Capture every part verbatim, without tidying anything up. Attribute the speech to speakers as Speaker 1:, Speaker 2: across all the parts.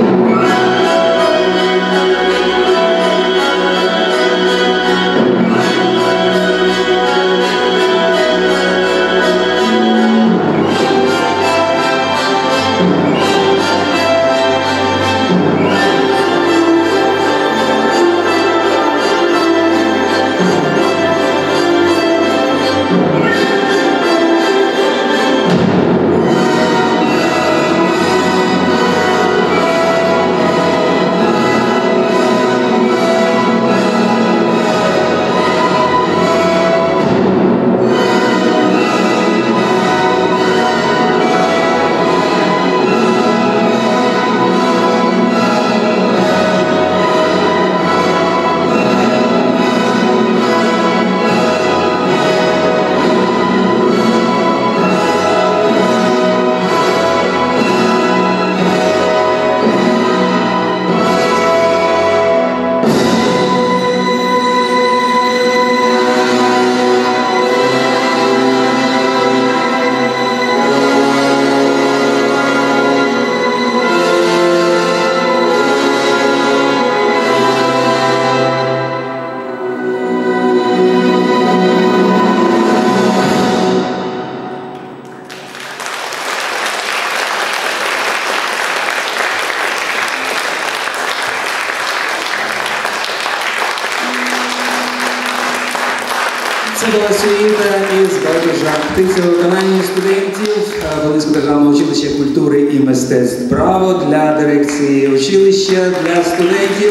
Speaker 1: Це була сюїта із «Байдужа птиця» у виконанні студентів Волинського державного училища культури і мистецтв. Браво для дирекції училища, для студентів.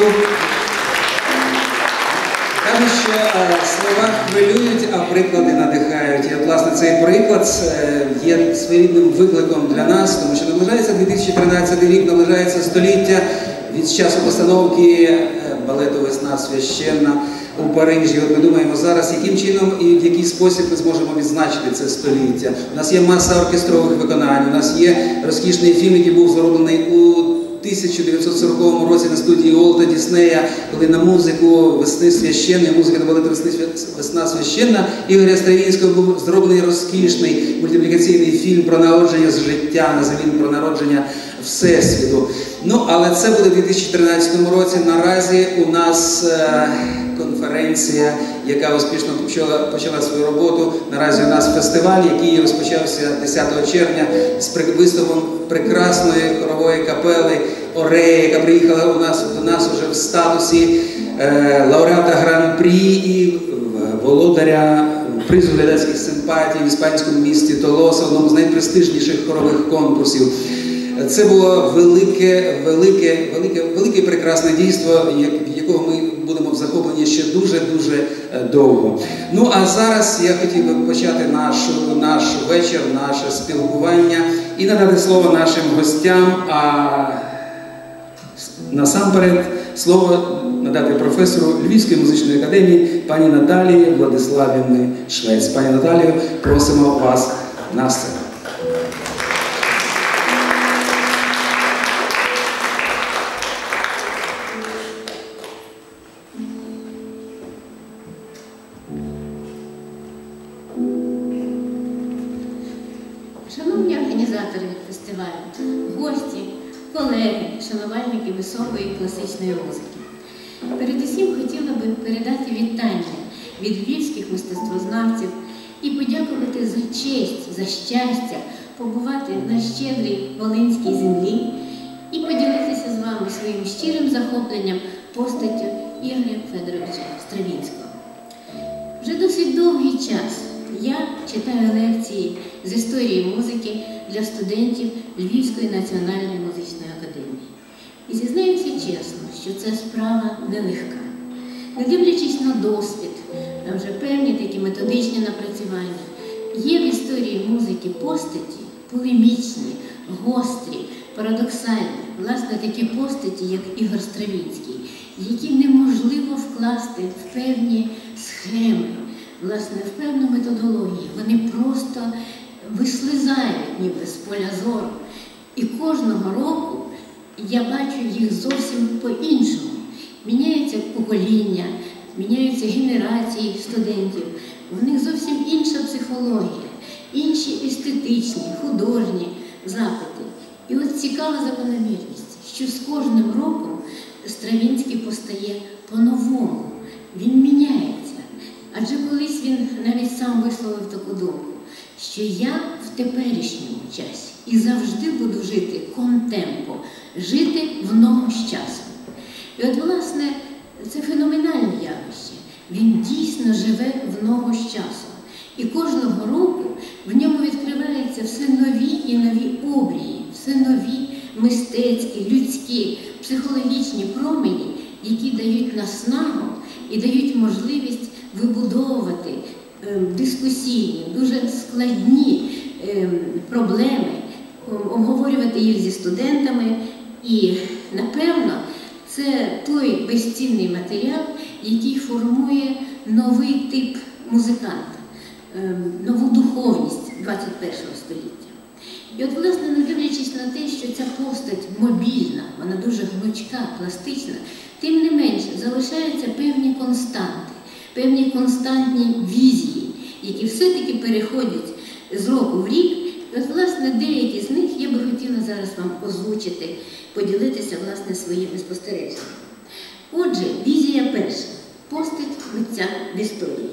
Speaker 1: Кажуть, що слова хвилюють, а приклади надихають. І от, власне, цей приклад є своєрідним викликом для нас, тому що наближається дві тисячі тринадцятий рік, наближається століття від часу постановки балету «Весна священна» у Парижі. От ми думаємо зараз, яким чином і в який спосіб ми зможемо відзначити це століття. У нас є маса оркестрових виконань, у нас є розкішний фільм, який був зроблений у тисяча дев'ятсот сороковому році на студії Уолта Діснея, коли на музику «Весни священної», музика до балету «Весна священна» Ігоря Стравінського був зроблений розкішний мультиплікаційний фільм про народження з життя, називаємо про народження Всесвіту. Ну, але це буде в дві тисячі тринадцятому році. Наразі у нас е, конференція, яка успішно почала, почала свою роботу. Наразі у нас фестиваль, який розпочався десятого червня з виступом прекрасної хорової капели «Орея», яка приїхала у нас, до нас уже в статусі е, лауреата Гран-прі і володаря призу глядацьких симпатій в іспанському місті Толоса, одному з найпрестижніших хорових конкурсів. Це було велике, велике, велике, велике і прекрасне дійство, якого ми будемо захоплені ще дуже-дуже довго. Ну, а зараз я хотів би почати нашу, наш вечір, наше спілкування і надати слово нашим гостям, а насамперед слово надати професору Львівської музичної академії пані Наталії Владиславівни Швець. Пані Наталію, просимо вас на сцену.
Speaker 2: Шановні організатори фестивалю, гості, колеги, шанувальники високої класичної музики. Передусім хотіла би передати вітання від львівських мистецтвознавців і подякувати за честь, за щастя побувати на щедрій волинській землі і поділитися з вами своїм щирим захопленням постаттю Ігоря Федоровича Стравінського. Вже досить довгий час я читаю лекції з історії музики для студентів Львівської національної музичної академії. І зізнаюся чесно, що це справа нелегка. Не дивлячись на досвід, на вже певні такі методичні напрацювання, є в історії музики постаті полемічні, гострі, парадоксальні, власне, такі постаті, як Ігор Стравінський, які неможливо вкласти в певні схеми, власне, в певну методологію. Вони просто вислизають ніби з поля зору. І кожного року я бачу їх зовсім по-іншому. Міняється покоління, міняються генерації студентів. В них зовсім інша психологія, інші естетичні, художні запити. І от цікава закономірність, що з кожним роком Стравінський постає по-новому, він міняється. Адже колись він навіть сам висловив таку думку, що я в теперішньому часі і завжди буду жити контемпо, жити в ногу з часом. І от, власне, це феноменальне явище. Він дійсно живе в ногу з часом. І кожного року в ньому відкриваються все нові і нові обрії, все нові мистецькі, людські, психологічні промені, які дають наснагу і дають можливість вибудовувати е, дискусійні, дуже складні е, проблеми, обговорювати їх зі студентами. І, напевно, це той безцінний матеріал, який формує новий тип музиканта, е, нову духовність двадцять першого століття. І от, власне, не дивлячись на те, що ця постать мобільна, вона дуже гнучка, пластична, тим не менше залишаються певні константи, певні константні візії, які все-таки переходять з року в рік. І от, власне, деякі з них я би хотіла зараз вам озвучити, поділитися, власне, своїми спостереженнями. Отже, візія перша. Постать митця в історії.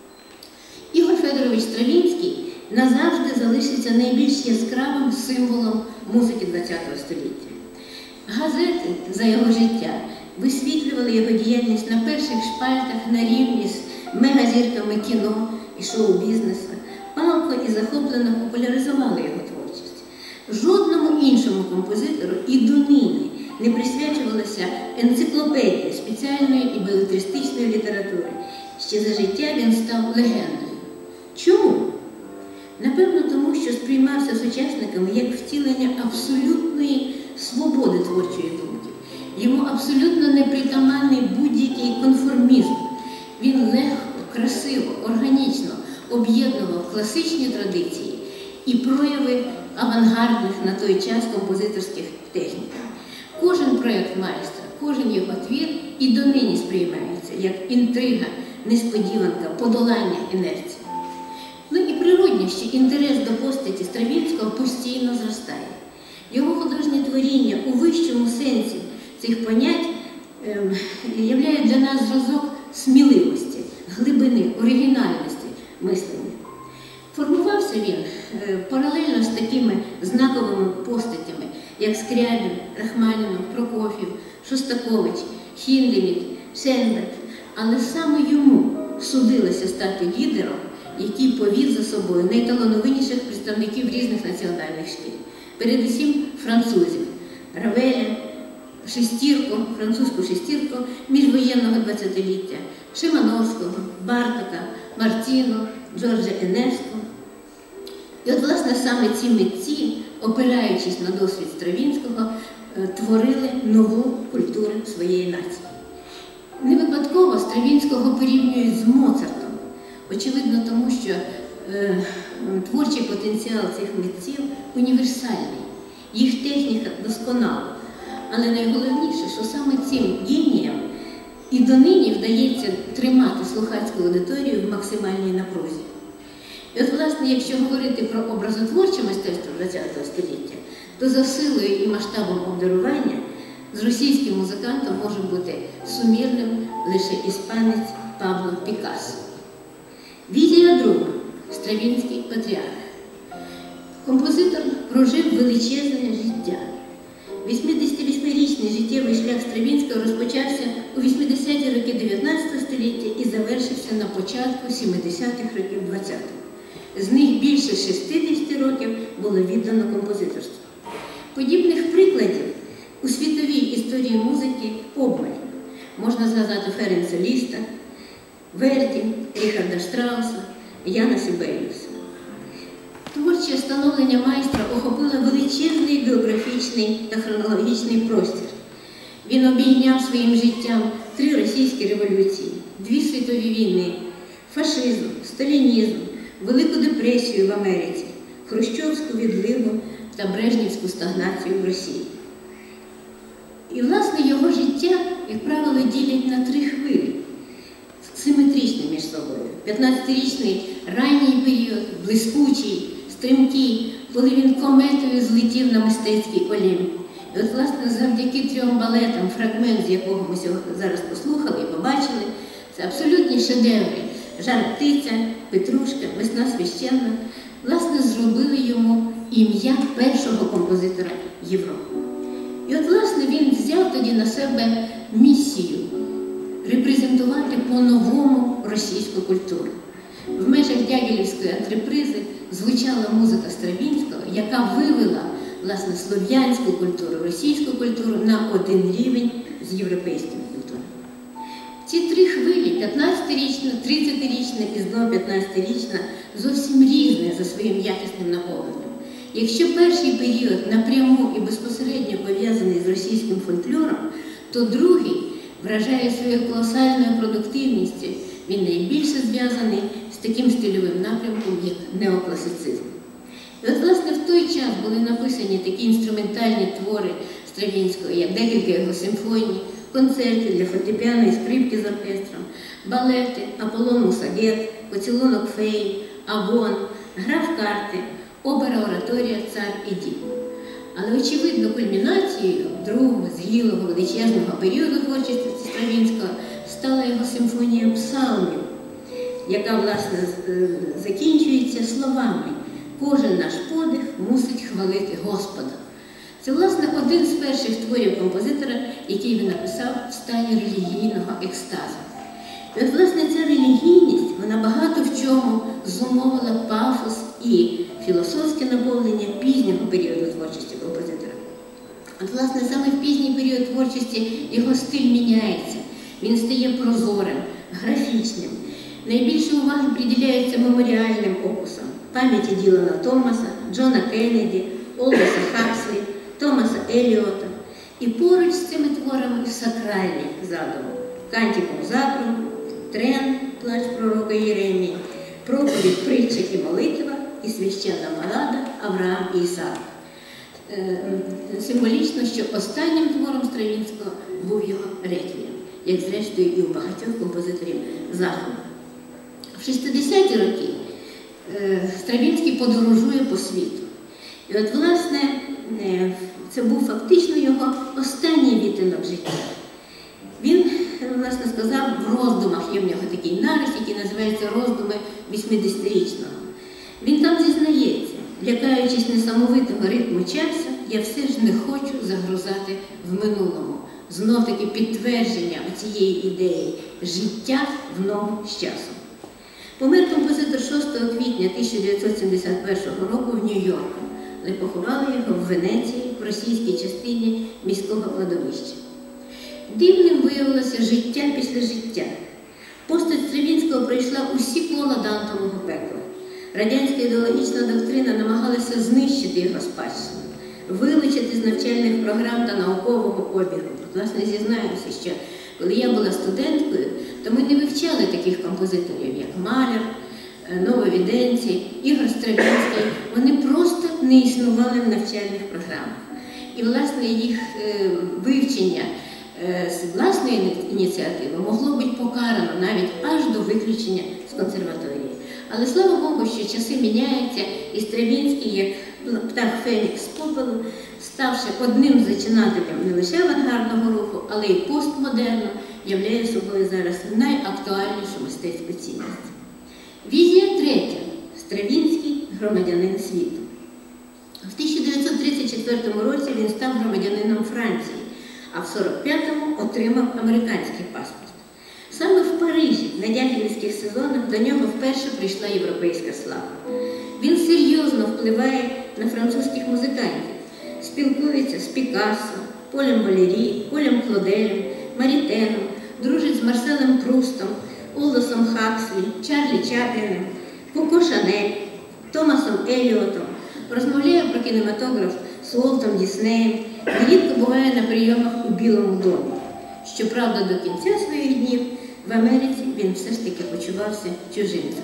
Speaker 2: Ігор Федорович Стравінський назавжди залишиться найбільш яскравим символом музики ХХ століття. Газети за його життя висвітлювали його діяльність на перших шпальтах на рівні з мегазірками кіно і шоу-бізнесу, палко і захоплено популяризували його творчість. Жодному іншому композитору і донині не присвячувалася енциклопедія спеціальної і белетристичної літератури. Ще за життя він став легендою. Чому? Напевно, тому що сприймався сучасниками як втілення абсолютної свободи творчої думки. Йому абсолютно непритаманний будь-який конформізм. Він легко, красиво, органічно об'єднував класичні традиції і прояви авангардних на той час композиторських технік. Кожен проєкт майстра, кожен його твір і донині сприймається як інтрига, несподіванка, подолання інерції. Ну і природні, що інтерес до постаті Стравінського постійно зростає. Його художнє творіння у вищому сенсі цих понять е, являє для нас зразок сміливості, глибини, оригінальності мислення. Формувався він е, паралельно з такими знаковими постатями, як Скрябін, Рахманінов, Прокоф'єв, Шостакович, Хіндеміт, Шенберг. Але саме йому судилося стати лідером, який повів за собою найталановитіших представників різних національних шкіл. Передусім французів – Равеля, шестірку, французьку шестірку міжвоєнного двадцятиліття, Шимановського, Бартака, Мартіно, Джорджа Енеско. І от, власне, саме ці митці, опираючись на досвід Стравінського, творили нову культуру своєї нації. Не випадково Стравінського порівнюють з Моцартом. Очевидно, тому що е, творчий потенціал цих митців універсальний, їх техніка досконала. Але найголовніше, що саме цим геніям і донині вдається тримати слухацьку аудиторію в максимальній напрузі. І от, власне, якщо говорити про образотворче мистецтво ХХ століття, то за силою і масштабом обдарування з російським музикантом може бути сумірним лише іспанець Пабло Пікассо. Візія друга. Стравінський патріарх. Композитор прожив величезне життя. вісімдесятивосьмирічний життєвий шлях Стравінського розпочався у вісімдесяті роки дев'ятнадцятого століття і завершився на початку сімдесятих років ХХ. З них більше шістдесят років було віддано композиторству. Подібних прикладів у світовій історії музики обмаль. Можна згадати Ференца Ліста, Верді, Ріхарда Штрауса, Яна Сібеліуса. Творче становлення майстра охопило величезний біографічний та хронологічний простір. Він обійняв своїм життям три російські революції, дві світові війни, фашизм, сталінізм, Велику депресію в Америці, хрущовську відливу та брежнівську стагнацію в Росії. І, власне, його життя, як правило, ділять на три хвилі, симетричні між собою. п'ятнадцятирічний ранній період, блискучий, стрімкий, коли він кометою злетів на мистецький олімп. І от, власне, завдяки трьом балетам, фрагмент з якого ми зараз послухали і побачили, це абсолютні шедеври. «Жар-птиця», «Петрушка», «Весна священна», власне, зробили йому ім'я першого композитора Європи. І от, власне, він взяв тоді на себе місію репрезентувати по-новому російську культуру. В межах Дягілівської антрепризи звучала музика Стравінського, яка вивела, власне, слов'янську культуру, російську культуру на один рівень з європейськими культурами. Ці три хвилі, п'ятнадцятирічна, тридцятирічна і знову п'ятнадцятирічна, зовсім різні за своїм якісним наповненням. Якщо перший період напряму і безпосередньо пов'язаний з російським фольклором, то другий вражає своєю колосальною продуктивністю. Він найбільше зв'язаний з таким стильовим напрямком, як неокласицизм. І от, власне, в той час були написані такі інструментальні твори Стравінського, як декілька його симфоній, концерти для фортепіано і скрипки з оркестром, балети «Аполлон Мусагет», «Поцілунок феї», «Авон», «Гра в карти», опера-ораторія «Цар і дід». Але, очевидно, кульмінацією другого згілого величезного періоду творчості Стравінського стала його симфонія псалмів, яка, власне, закінчується словами «Кожен наш подих мусить хвалити Господа». Це, власне, один з перших творів композитора, який він написав в стані релігійного екстазу. І от, власне, ця релігійність, вона багато в чому зумовила пафос і філософське наповнення пізнього періоду творчості композитора. От, власне, саме в пізній період творчості його стиль міняється. Він стає прозорим, графічним. Найбільше уваги приділяється меморіальним опусам пам'яті Ділана Томаса, Джона Кеннеді, Олдоса Хакслі, Томаса Еліота. І поруч з цими творами сакральні задуми. Кантікум Закрум, Трен, плач пророка Єремії, проповідь, притча і молитва, і священна балада Авраам і Ісаак. Символічно, що останнім твором Стравінського був його реквієм, як зрештою і у багатьох композиторів Заходу. В шістдесяті роки Стравінський подорожує по світу. І от, власне, це був фактично його останній відтинок життя. Він, власне, сказав, в роздумах, є в нього такий нарис, який називається «Роздуми вісімдесятирічного». Він там зізнається, лякаючись несамовитого ритму часу, я все ж не хочу загрузати в минулому. Знов-таки підтвердження цієї ідеї – життя в ногу з часом. Помер композитор шостого квітня тисяча дев'ятсот сімдесят першого року в Нью-Йорку, але поховали його в Венеції, в російській частині міського кладовища. Дивним виявилося життя після життя. Постать Стравінського пройшла усі кола Дантового пекла. Радянська ідеологічна доктрина намагалася знищити його спадщину, вилучити з навчальних програм та наукового обігу. Власне, зізнаюся, що коли я була студенткою, то ми не вивчали таких композиторів, як Маляр, Нововіденці, Ігор Стравінський. Вони просто не існували в навчальних програмах. І, власне, їх вивчення з власної ініціативи могло бути покарано навіть аж до виключення з консерваторії. Але слава Богу, що часи міняються, і Стравінський, як птах Фенікс з попелу, ставши одним з зачинателем не лише авангардного руху, але й постмодерну, являє собою зараз найактуальнішу мистецьку цінність. Візія третя. Стравінський – громадянин світу. В тисяча дев'ятсот тридцять четвертому році він став громадянином Франції, а в сорок п'ятому отримав американський паспорт. Саме в Парижі на дягілівських сезонах до нього вперше прийшла європейська слава. Він серйозно впливає на французьких музикантів, спілкується з Пікассо, Полем Валері, Полем Клоделем, Марітеном, дружить з Марселем Прустом, Олдосом Хакслі, Чарлі Чапліном, Коко Шанель, Томасом Еліотом, розмовляє про кінематограф з Уолтом Діснеєм, нерідко буває на прийомах у Білому домі. Щоправда, до кінця своїх днів в Америці він все ж таки почувався чужинцем.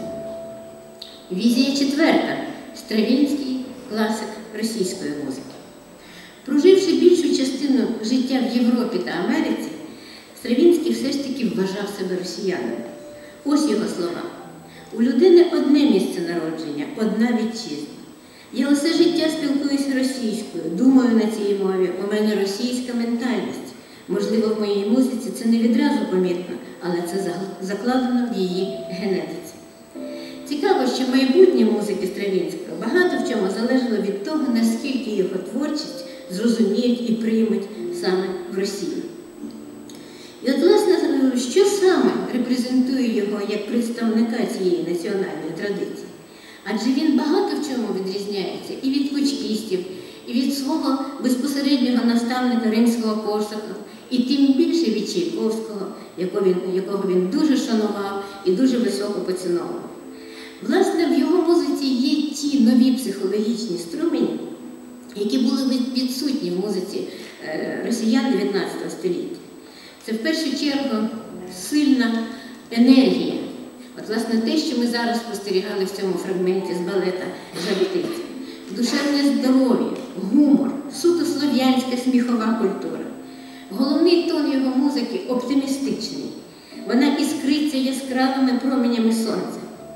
Speaker 2: Візія четверта. Стравінський – класик російської музики. Проживши більшу частину життя в Європі та Америці, Стравінський все ж таки вважав себе росіянином. Ось його слова. У людини одне місце народження, одна вітчизна. Я усе життя спілкуюся російською, думаю на цій мові, у мене російська ментальність. Можливо, в моїй музиці це не відразу помітно, але це закладено в її генетиці. Цікаво, що майбутнє музики Стравінського багато в чому залежало від того, наскільки його творчість зрозуміють і приймуть саме в Росії. І от, власне, що саме репрезентує його як представника цієї національної традиції? Адже він багато в чому відрізняється і від кучкістів, і від свого безпосереднього наставника Римського-Корсака, і тим більше від Чайковського, якого він, якого він дуже шанував і дуже високо поціновував. Власне, в його музиці є ті нові психологічні струмені, які були відсутні в музиці росіян дев'ятнадцятого століття. Це в першу чергу сильна енергія. От, власне, те, що ми зараз спостерігали в цьому фрагменті з балета «Жаботиці». Душевне здоров'я, гумор, суто слов'янська сміхова культура. Головний тон його музики оптимістичний. Вона іскриться яскравими променями сонця.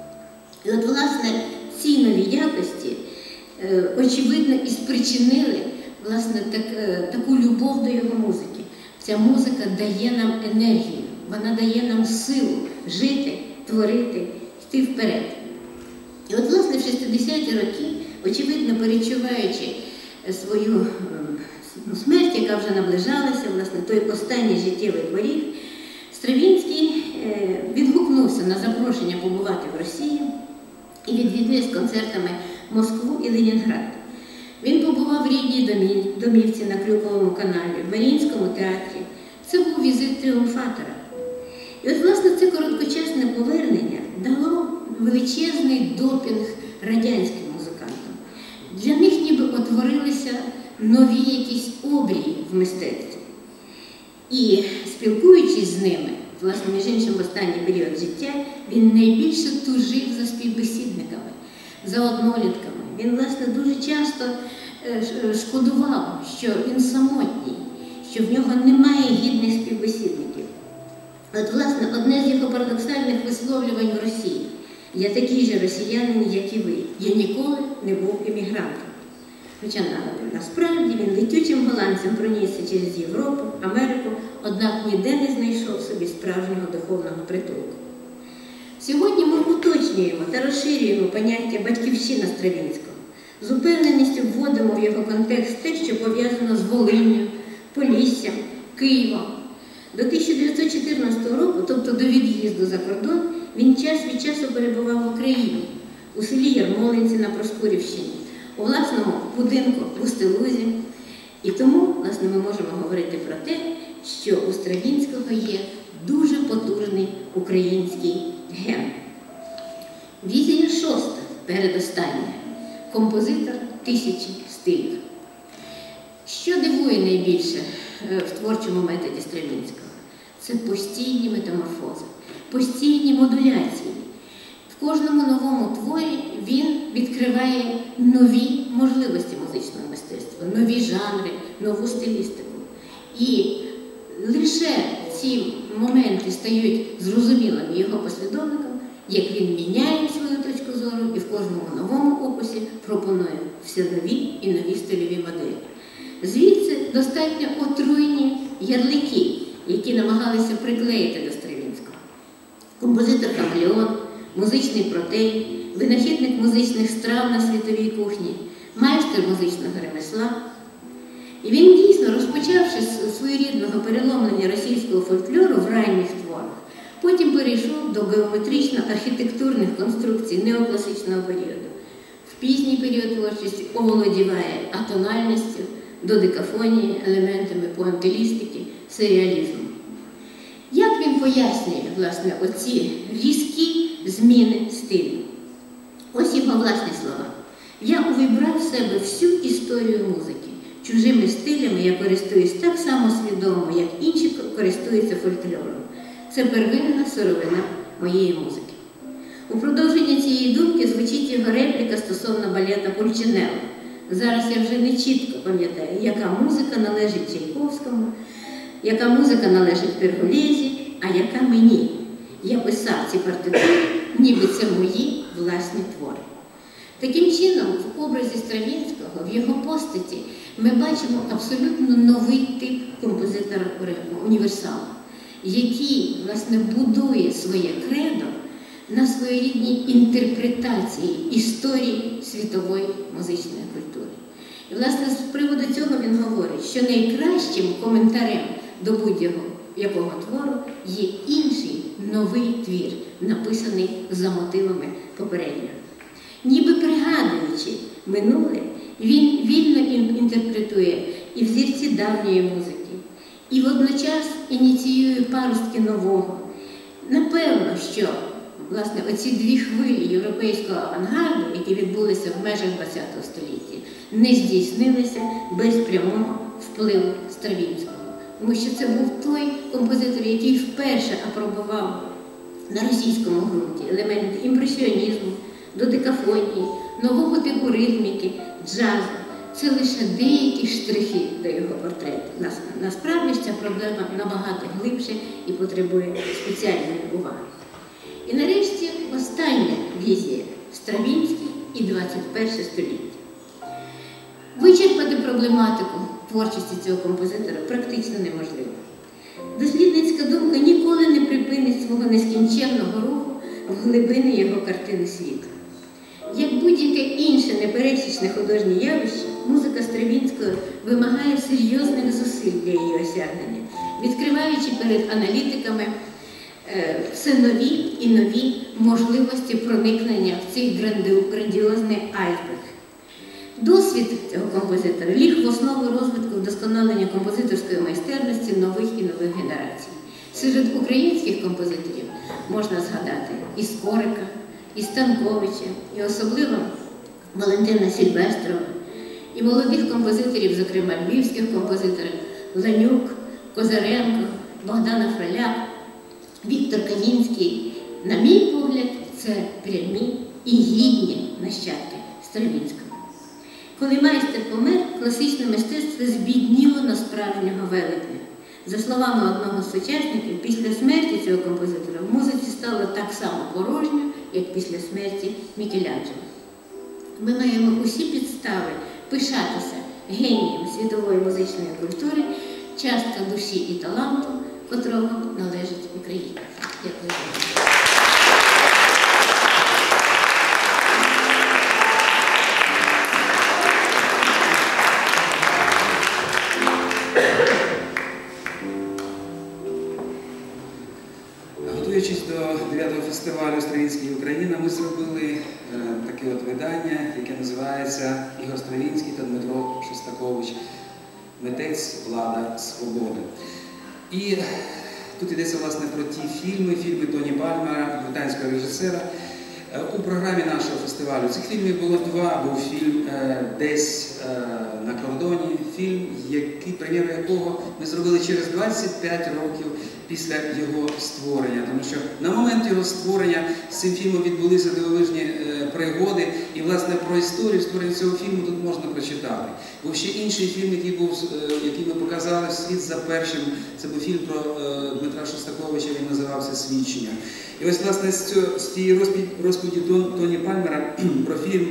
Speaker 2: І от, власне, ці нові якості, очевидно, і спричинили, власне, так, таку любов до його музики. Ця музика дає нам енергію, вона дає нам силу жити, творити, йти вперед. І от, власне, в шістдесяті роки, очевидно, перечуваючи свою смерть, яка вже наближалася, власне, той останній життєвий поріг, Стравінський відгукнувся на запрошення побувати в Росії і відвідує з концертами Москву і Ленінград. Він побував в рідній домівці на Крюковому каналі, в Маріїнському театрі. Це був візит тріумфатора. І от, власне, це короткочасне повернення дало величезний допінг радянським музикантам. Для них ніби утворилися нові якісь обрії в мистецтві. І спілкуючись з ними, власне, між іншим, в останній період життя, він найбільше тужив за співбесідниками, за однолітками. Він, власне, дуже часто шкодував, що він самотній, що в нього немає гідних співбесідників. От, власне, одне з його парадоксальних висловлювань в Росії. Я такий же росіянин, як і ви. Я ніколи не був емігрантом. Хоча насправді він летючим голландцем пронісся через Європу, Америку, однак ніде не знайшов собі справжнього духовного притулку. Сьогодні ми уточнюємо та розширюємо поняття «батьківщина» Стравінського. З упевненістю вводимо в його контекст те, що пов'язано з Волинню, Поліссям, Києвом. До тисяча дев'ятсот чотирнадцятого року, тобто до від'їзду за кордон, він час від часу перебував в Україні, у селі Ярмолинці на Проскурівщині, у власному будинку в Устилузі. І тому, власне, ми можемо говорити про те, що у Стравінського є дуже потужний український ген. Візія шоста, передостання. Композитор тисячі стилів. Що дивує найбільше в творчому методі Стравінського? Це постійні метаморфози, постійні модуляції. В кожному новому творі він відкриває нові можливості музичного мистецтва, нові жанри, нову стилістику. І лише ці моменти стають зрозумілими його послідовникам, як він міняє свою точку зору і в кожному новому опусі пропонує все нові і нові стильові моделі. Звідси достатньо отруйні ярлики, які намагалися приклеїти до Стравінського. Композитор Камелеон, музичний протей, винахідник музичних страв на світовій кухні, майстер музичного ремесла. І він дійсно, розпочавши з своєрідного переломлення російського фольклору в ранніх творах, потім перейшов до геометрично-архітектурних конструкцій неокласичного періоду. В пізній період творчості оволодіває атональністю, додекафонії, елементами пуантилістики, сюрреалізму. Як він пояснює, власне, оці різкі зміни стилю? Ось його власні слова. Я увібрав в себе всю історію музики. Чужими стилями я користуюсь так само свідомо, як інші користуються фольклором. Це первинна сировина моєї музики. У продовження цієї думки звучить його репліка стосовно балета Пульчинелло. Зараз я вже не чітко пам'ятаю, яка музика належить Чайковському, яка музика належить Перголезі, а яка мені. Я писав ці партитури, ніби це мої власні твори. Таким чином, в образі Стравінського, в його постаті, ми бачимо абсолютно новий тип композитора-універсала, який, власне, будує своє кредо на своєрідній інтерпретації історії світової музичної культури. І, власне, з приводу цього він говорить, що найкращим коментарем до будь-якого твору є інший новий твір, написаний за мотивами попереднього. Ніби пригадуючи минуле, він вільно інтерпретує і взірці давньої музики, і водночас ініціює паростки нового. Напевно, що, власне, оці дві хвилі європейського авангарду, які відбулися в межах ХХ століття, не здійснилися без прямого впливу Стравінського. Тому що це був той композитор, який вперше апробував на російському ґрунті елементи імпресіонізму, додекафонії, нового типу ритміки, джазу. Це лише деякі штрихи до його портрету. Насправді ж ця проблема набагато глибше і потребує спеціальної уваги. І нарешті остання візія – Стравінський і двадцять перше століття. Вичерпати проблематику творчості цього композитора практично неможливо. Дослідницька думка ніколи не припинить свого нескінченного руху в глибини його картини світу. Як будь-яке інше непересічне художнє явище, музика Стравінського вимагає серйозних зусиль для її осягнення, відкриваючи перед аналітиками все нові і нові можливості проникнення в цей грандіозний айсберг. Досвід цього композитора ліг в основу розвитку вдосконалення композиторської майстерності нових і нових генерацій. Серед українських композиторів можна згадати і Скорика, і Станковича, і особливо Валентина Сільвестрова, і молодих композиторів, зокрема львівських композиторів Ланюк, Козаренко, Богдана Фроляк, Віктор Канінський. На мій погляд, це прямі і гідні нащадки Стравінського. Коли майстер помер, класичне мистецтво збідніло на справжнього велетня. За словами одного з сучасників, після смерті цього композитора в музиці стало так само порожньо, як після смерті Мікеланджело. Ми маємо усі підстави пишатися генієм світової музичної культури, частка душі і таланту, котрого належить Україні. Дякую.
Speaker 1: Готуючись до дев'ятого фестивалю «Стравінський і Україна», ми зробили е, таке от видання, яке називається «Ігор Стравінський та Дмитро Шостакович. Митець, влада, свобода». І тут йдеться, власне, про ті фільми, фільми Тоні Пальмера, британського режисера. У програмі нашого фестивалю цих фільмів було два. Був фільм «Десь на кордоні», фільм, який, прем'єру якого ми зробили через двадцять п'ять років після його створення. Тому що на момент його створення з цим фільмом відбулися дивовижні пригоди. І, власне, про історію створення цього фільму тут можна прочитати. Був ще інший фільм, який, був, який ми показали «Світ за першим». Це був фільм про Дмитра Шостаковича, він називався «Свідчення». І ось, власне, з цієї розповіді Тоні Пальмера про фільм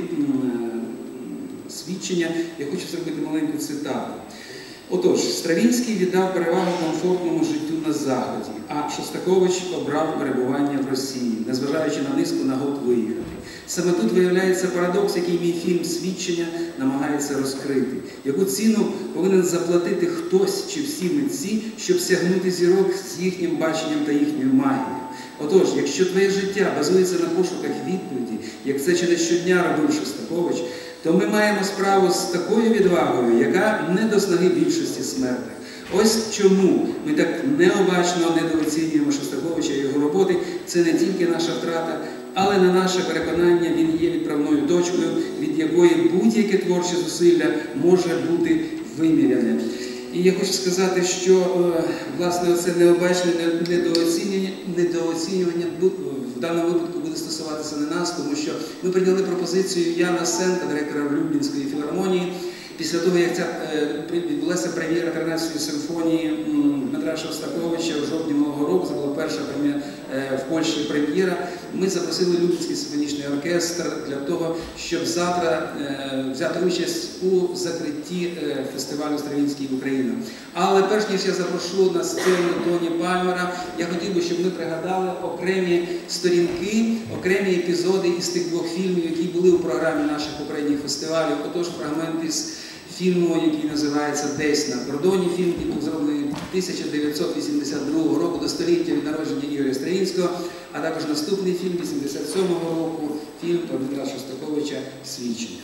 Speaker 1: «Свідчення» я хочу зробити маленьку цитату. Отож, Стравінський віддав перевагу комфортному життю на Заході, а Шостакович обрав перебування в Росії, незважаючи на низку нагод виїхати. Саме тут виявляється парадокс, який мій фільм «Свідчення» намагається розкрити. Яку ціну повинен заплатити хтось чи всі митці, щоб сягнути зірок з їхнім баченням та їхньою магією. Отож, якщо твоє життя базується на пошуках відповіді, як це чи не щодня робив Шостакович, то ми маємо справу з такою відвагою, яка не до снаги більшості смертних. Ось чому ми так необачно недооцінюємо Шостаковича і його роботи. Це не тільки наша втрата, але на наше переконання він є відправною точкою, від якої будь-яке творче зусилля може бути виміряне. І я хочу сказати, що, власне, це необачне недооцінювання, недооцінювання в даному випадку буде стосуватися не нас, тому що ми прийняли пропозицію Яна Сенка, директора Люблінської філармонії, після того, як ця відбулася прем'єра тринадцятої симфонії Дмитра Шостаковича в жовтні минулого року, це було перша прем'єра, в Польщі прем'єра. Ми запросили Люблінський симфонічний оркестр для того, щоб завтра взяти участь у закритті фестивалю «Стравінський Україна». Але перш ніж я запрошу на сцену Тоні Пальмера, я хотів би, щоб ми пригадали окремі сторінки, окремі епізоди із тих двох фільмів, які були у програмі наших попередніх фестивалів. Отож, фрагмент із фільму, який називається «Десь на кордоні», фільм, який був зроблений тисяча дев'ятсот вісімдесят другого року, до століття від народження Ігоря Стравінського, а також наступний фільм вісімдесят сьомого року, фільм про Дмитра Шостаковича «Свідчення».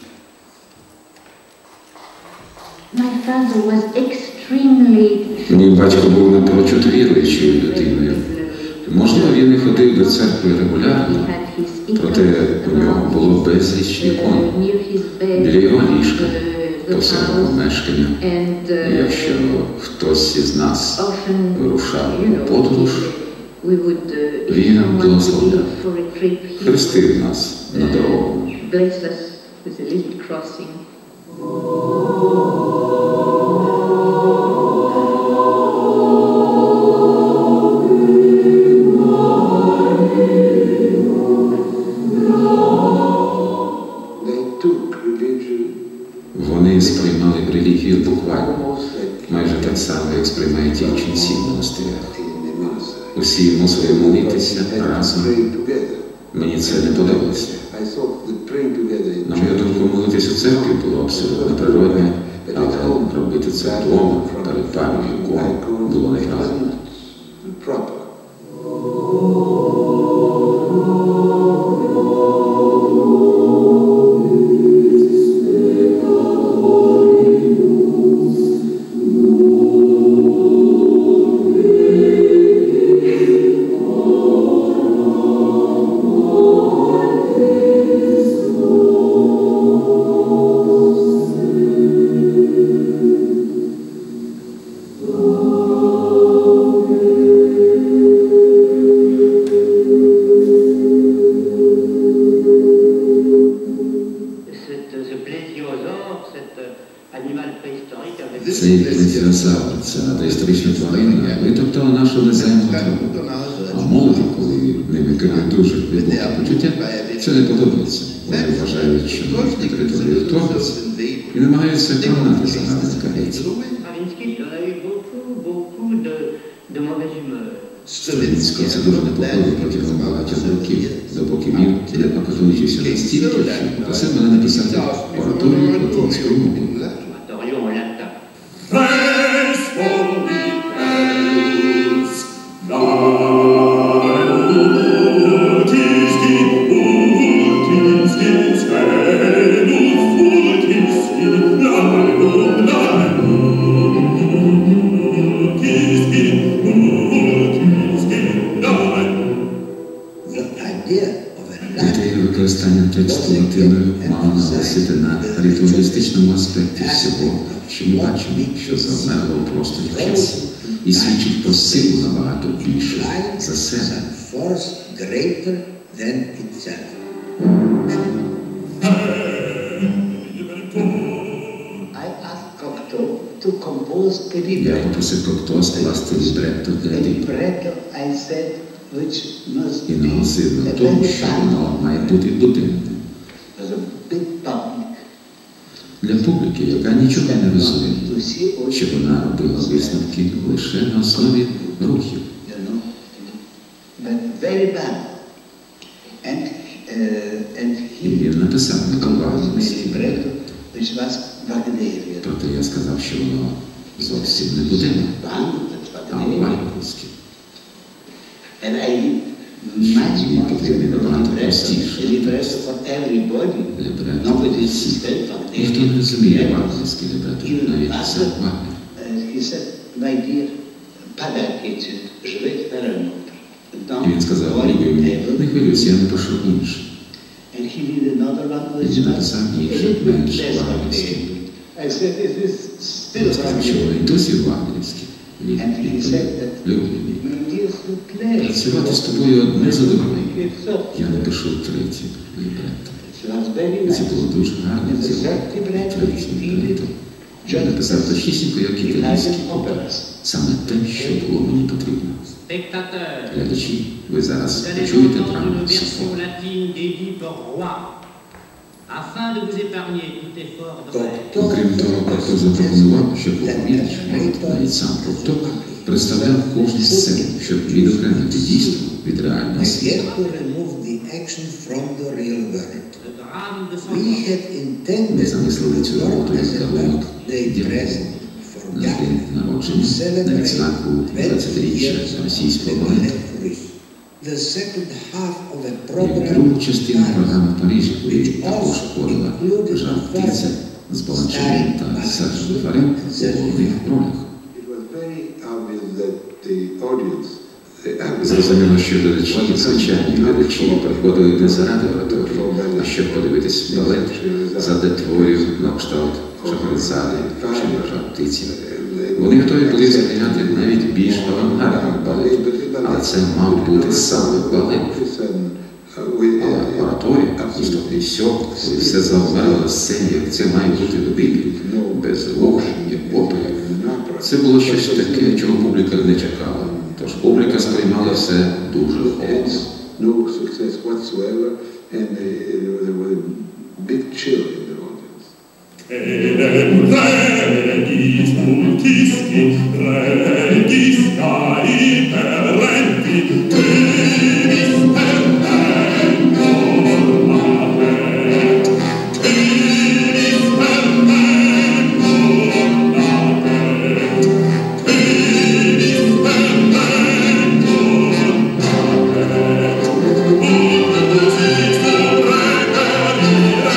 Speaker 3: Мій батько був напрочуд віруючою людиною. Можливо, він не ходив до церкви регулярно, проте у нього було безліч вікон біля його ліжка, по всьому помешкання. Якщо хтось із нас вирушав у подорож, він нам благословляв, хрестив нас на дорогу. Вони сприймали релігію буквально, майже так само, як сприймають її ченці в монастирях. Усі мусили молитися разом. Мені це не подобалося. На мою думку, молитись у церкві було абсолютно природне, але робити це вдома, перед парою ікон, було неправильно. Цей плезіозавр, це доісторична тварина, витоптала нашу неземну траву. А молоді, коли ними керують дуже глибокі почуття, це не подобається. Вони вважають, що на територію вторгнуться і намагаються прогнати загарбника греців. Стравінського це дуже непокоїть протягом багатьох років, допоки він не покатоличився настільки, що попросив мене написати ораторію латинською мовою. Ідея використання тексту латиною мала наголосити на ритуалістичному аспекті всього, що ми бачимо, що завмерло у просторі часу, і свідчить про силу набагато більшу за себе. Я попросив Кокто скласти лібретто для Едипу. І наголосив на тому, що воно має бути буденним. Для публіки, яка нічого не розуміє, що вона робила висновки лише на основі рухів. І він написав на вагнерівській лібретто. Проте я сказав, що воно зовсім не буденне, а вагнерівське. Мені потрібний набагато простіше. Лібретто для всіх. Ніхто не розуміє вагнерівське лібретто, навіть сам Вагнер. І він сказав, любий мені, не хвилюйся, я напишу інше. Він написав інше, менш вагнерівське. Я сказав, що і досі вагнерівське. Любий мій, працювати з тобою одне задоволення. Я напишу третє лібретто. І це було дуже гарне, це третє лібретто. Він написав точнісінько, як італійський. Саме те, що було мені потрібно. Глядачі, ви зараз почуєте правильну симфонію. Окрім того, Корток запропонував, щоб оповідач, навіть сам Корток, представляв кожну сцену, щоб відокремити дійство від реального світу. Ми замислили цю роботу як дарунок діалогу на день народження, на відзнаку двадцятиріччя російського балету. І другу частину програми в Парижі, куди також входила жар-птиця з Баланчевим та Сержем Фарем у головних ролях. Зрозуміло, що глядачі, звичайні глядачі, приходили не заради ораторії, а щоб подивитись балет заради творів на кшталт Шахерезади чи жар-птиці. Вони готові були сприйняти навіть більш авангардний балет, але це мав бути саме балет. Але ораторія, істотний сьок, коли все завмерло на сцені, як це має бути в Біблії, без руху і опорів. Це було щось таке, чого публіка не чекала. Тож публіка сприймала все дуже холодно.
Speaker 4: Edem regis multisci, regis cari perenti, trivis permentor mate, trivis permentor mate, trivis permentor mate, multis reperire,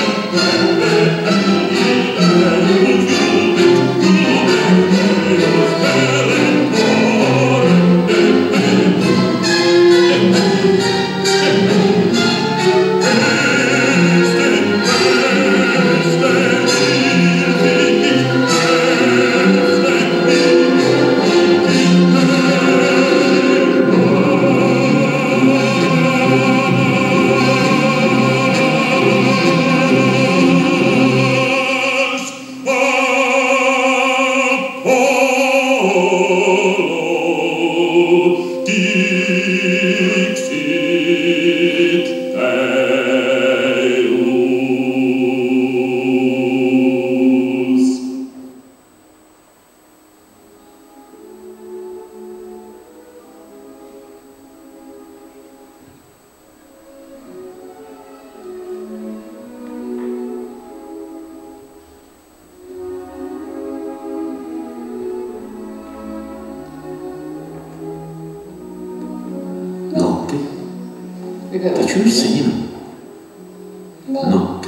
Speaker 3: Та чуєш це, Ніна? Ну, ти.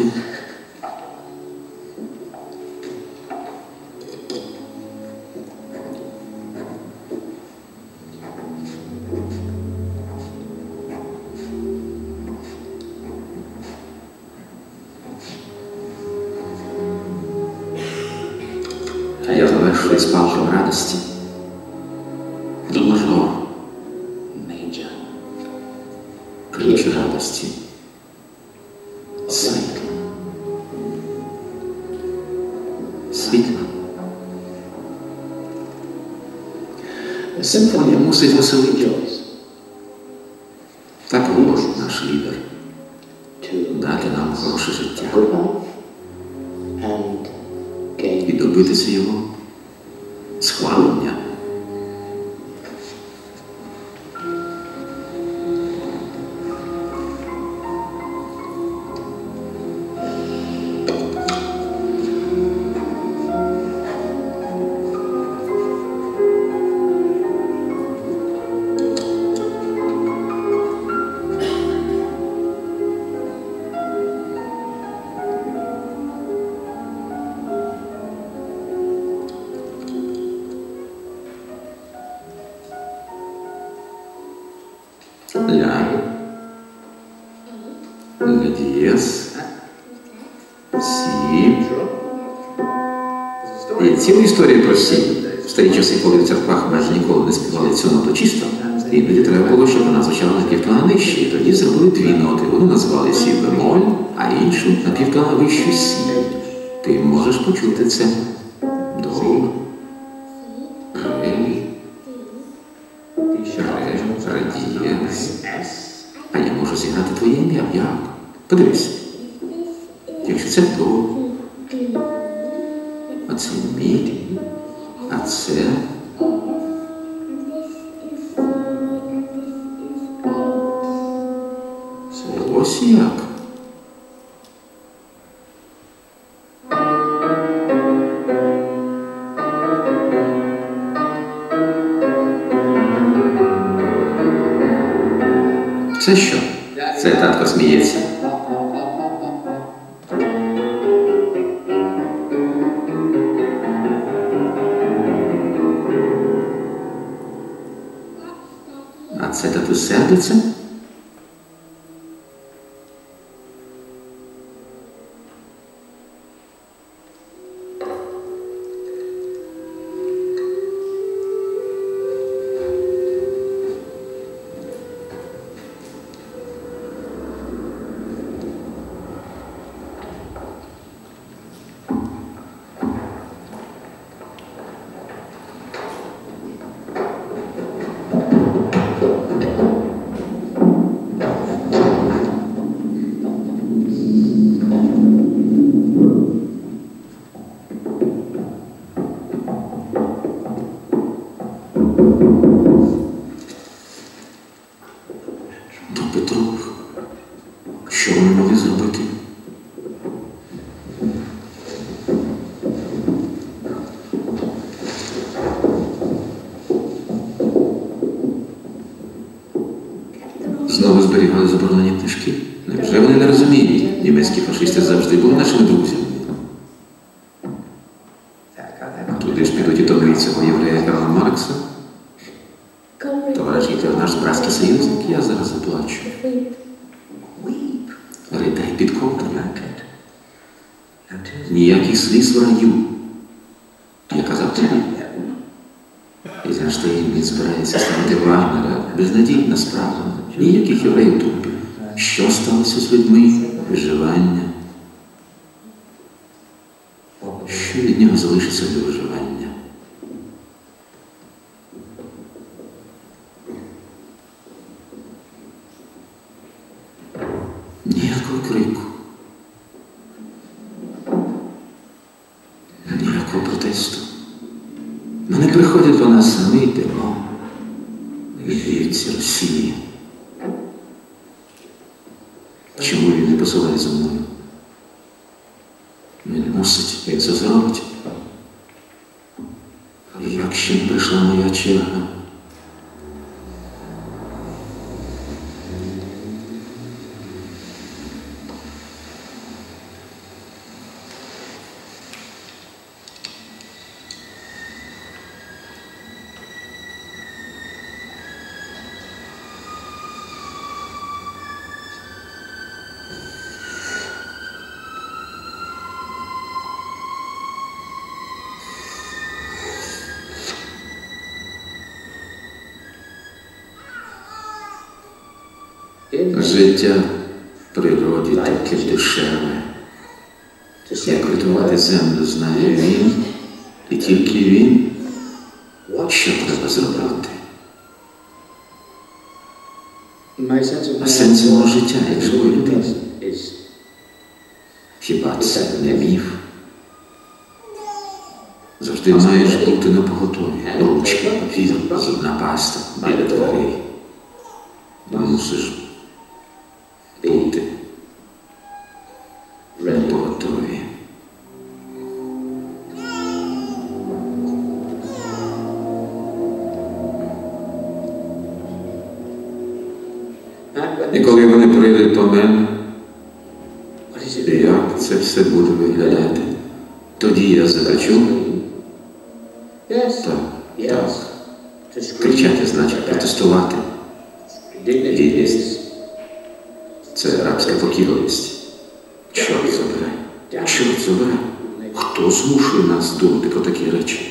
Speaker 3: А я завершую спалком радості. До мажору. Ключ радості. Світло. Світло. Симфонія мусить веселити. Так говорить наш лідер. Дати нам хороше життя. І добитися його схвалення. Ля, ля дієс, сі. І ціла історія про сі. В старі часи, коли в церквах майже ніколи не співали цю ноту чисто, іноді треба було, щоб вона звучала на півтона нижче, і тоді зробили дві ноти. Вони назвали сі бемоль, а іншу на півтона вищу сі. Ти можеш почути це О, Р, Р, радієс. А я можу зіграти твоє ім'я, як? Подивись. Якщо це до, а це мі, а це... Це ось як. Це що? Це татко сміється. А це татусь сердиться? Петров, що вони могли зробити? Знову зберігали заборонені книжки? Невже вони не розуміють? Німецькі фашисти завжди були нашими друзями. Туди ж підуть і томи цього єврея Карла Маркса. Товариш Гітлер, наш братський союзник, я зараз заплачу. Ридай під ковдрою. Ніяких сліз в раю. Я казав тобі. Ейзенштейн, він збирається ставити Вагнера. Безнадійна справа. Ніяких євреїв-тупів. Що сталося з людьми? Виживання. Що від нього залишиться для виживання? Ніякого крику. Ніякого протесту. Вони приходять до нас самі, йдемо. Віються Росії. Чому він не посилає за мною? Він мусить, він це зробить. Як ще не прийшла моя черга? Життя в природі таке дешеве. Як рятувати землю, знає він, і тільки він, що треба зробити. А сенс мого життя, як живої людини. Хіба це не міф? Завжди маєш бути напоготові. Ручки, папір, зубна паста, біля дверей. Мусиш бути напоготові. І коли вони прийдуть по мене, як це все буде виглядати? Тоді я закричу. Так, так. Кричати значить протестувати. Гідність – це рабська покірливість. Чорт забирай. Чорт забирай. Хто змушує нас думати про такі речі?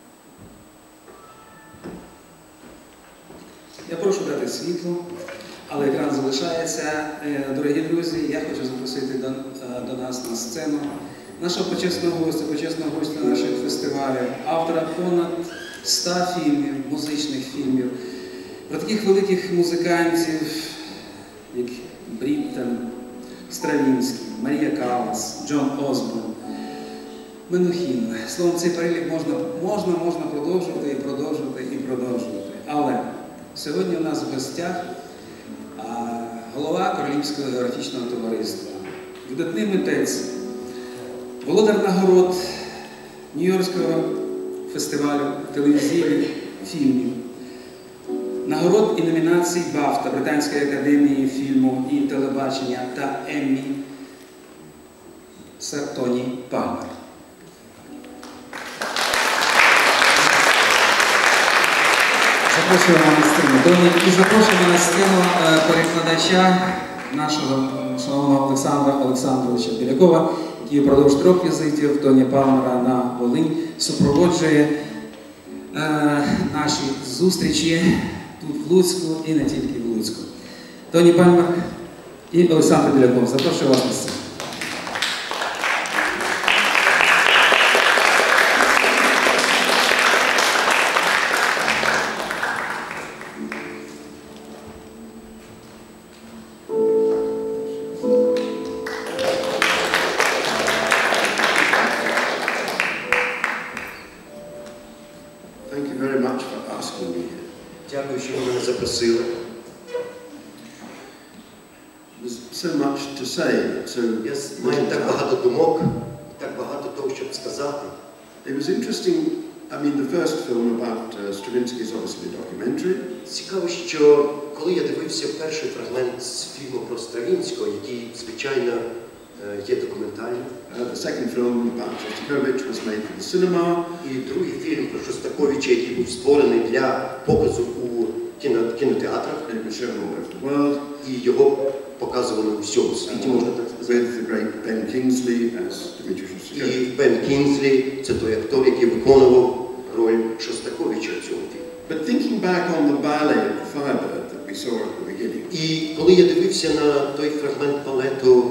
Speaker 1: Я прошу дати світло. але екран залишається. Дорогі друзі, я хочу запросити до, до нас на сцену нашого почесного гостя, почесного гостя наших фестивалів, автора понад ста фільмів, музичних фільмів, про таких великих музикантів, як Бріттен, Стравінський, Марія Каллас, Джон Осборн, Менухін. Словом, цей перелік можна, можна, можна продовжувати і продовжувати і продовжувати. Але сьогодні у нас в гостях а, голова Королівського географічного товариства, видатний митець, володар нагород Нью-Йоркського фестивалю телевізійних фільмів, нагород і номінацій БАФТА, Британської академії фільму і телебачення та Еммі, сер Тоні Пальмер. Запрошуємо на сцену Тоні і запрошуємо на сцену перекладача нашого шановного Олександра Олександровича Білякова, який впродовж трьох візитів Тоні Пальмера на Волинь супроводжує е, наші зустрічі тут в Луцьку і не тільки в Луцьку. Тоні Пальмер і Олександр Біляков. Запрошую вас на сцену.
Speaker 5: Thank you very much for asking me here. Дякую, що ви мене запросили. There's so much to say, so
Speaker 6: Я маю так багато думок, так багато того, щоб сказати.
Speaker 5: it was interesting. I mean, the first film about uh, Stravinsky is obviously a documentary.
Speaker 6: Цікаво, що коли я дивився перший фрагмент з фільму про Стравінського, який, звичайно, є документальним.
Speaker 5: Uh, the second film about Shostakovich was made for the cinema.
Speaker 6: І другий фільм про Шостаковича, який був створений для показу у кіно, кінотеатрах.
Speaker 5: It was shown all over the world.
Speaker 6: І його показували у всьому світі, можна так сказати.
Speaker 5: With the great Ben Kingsley as Dmitri Shostakovich.
Speaker 6: І Бен Кінзлі, це той актор, який виконував роль Шостаковича в цьому фільмі.
Speaker 5: But thinking back on the ballet of the Firebird that we saw at the beginning.
Speaker 6: І коли я дивився на той фрагмент балету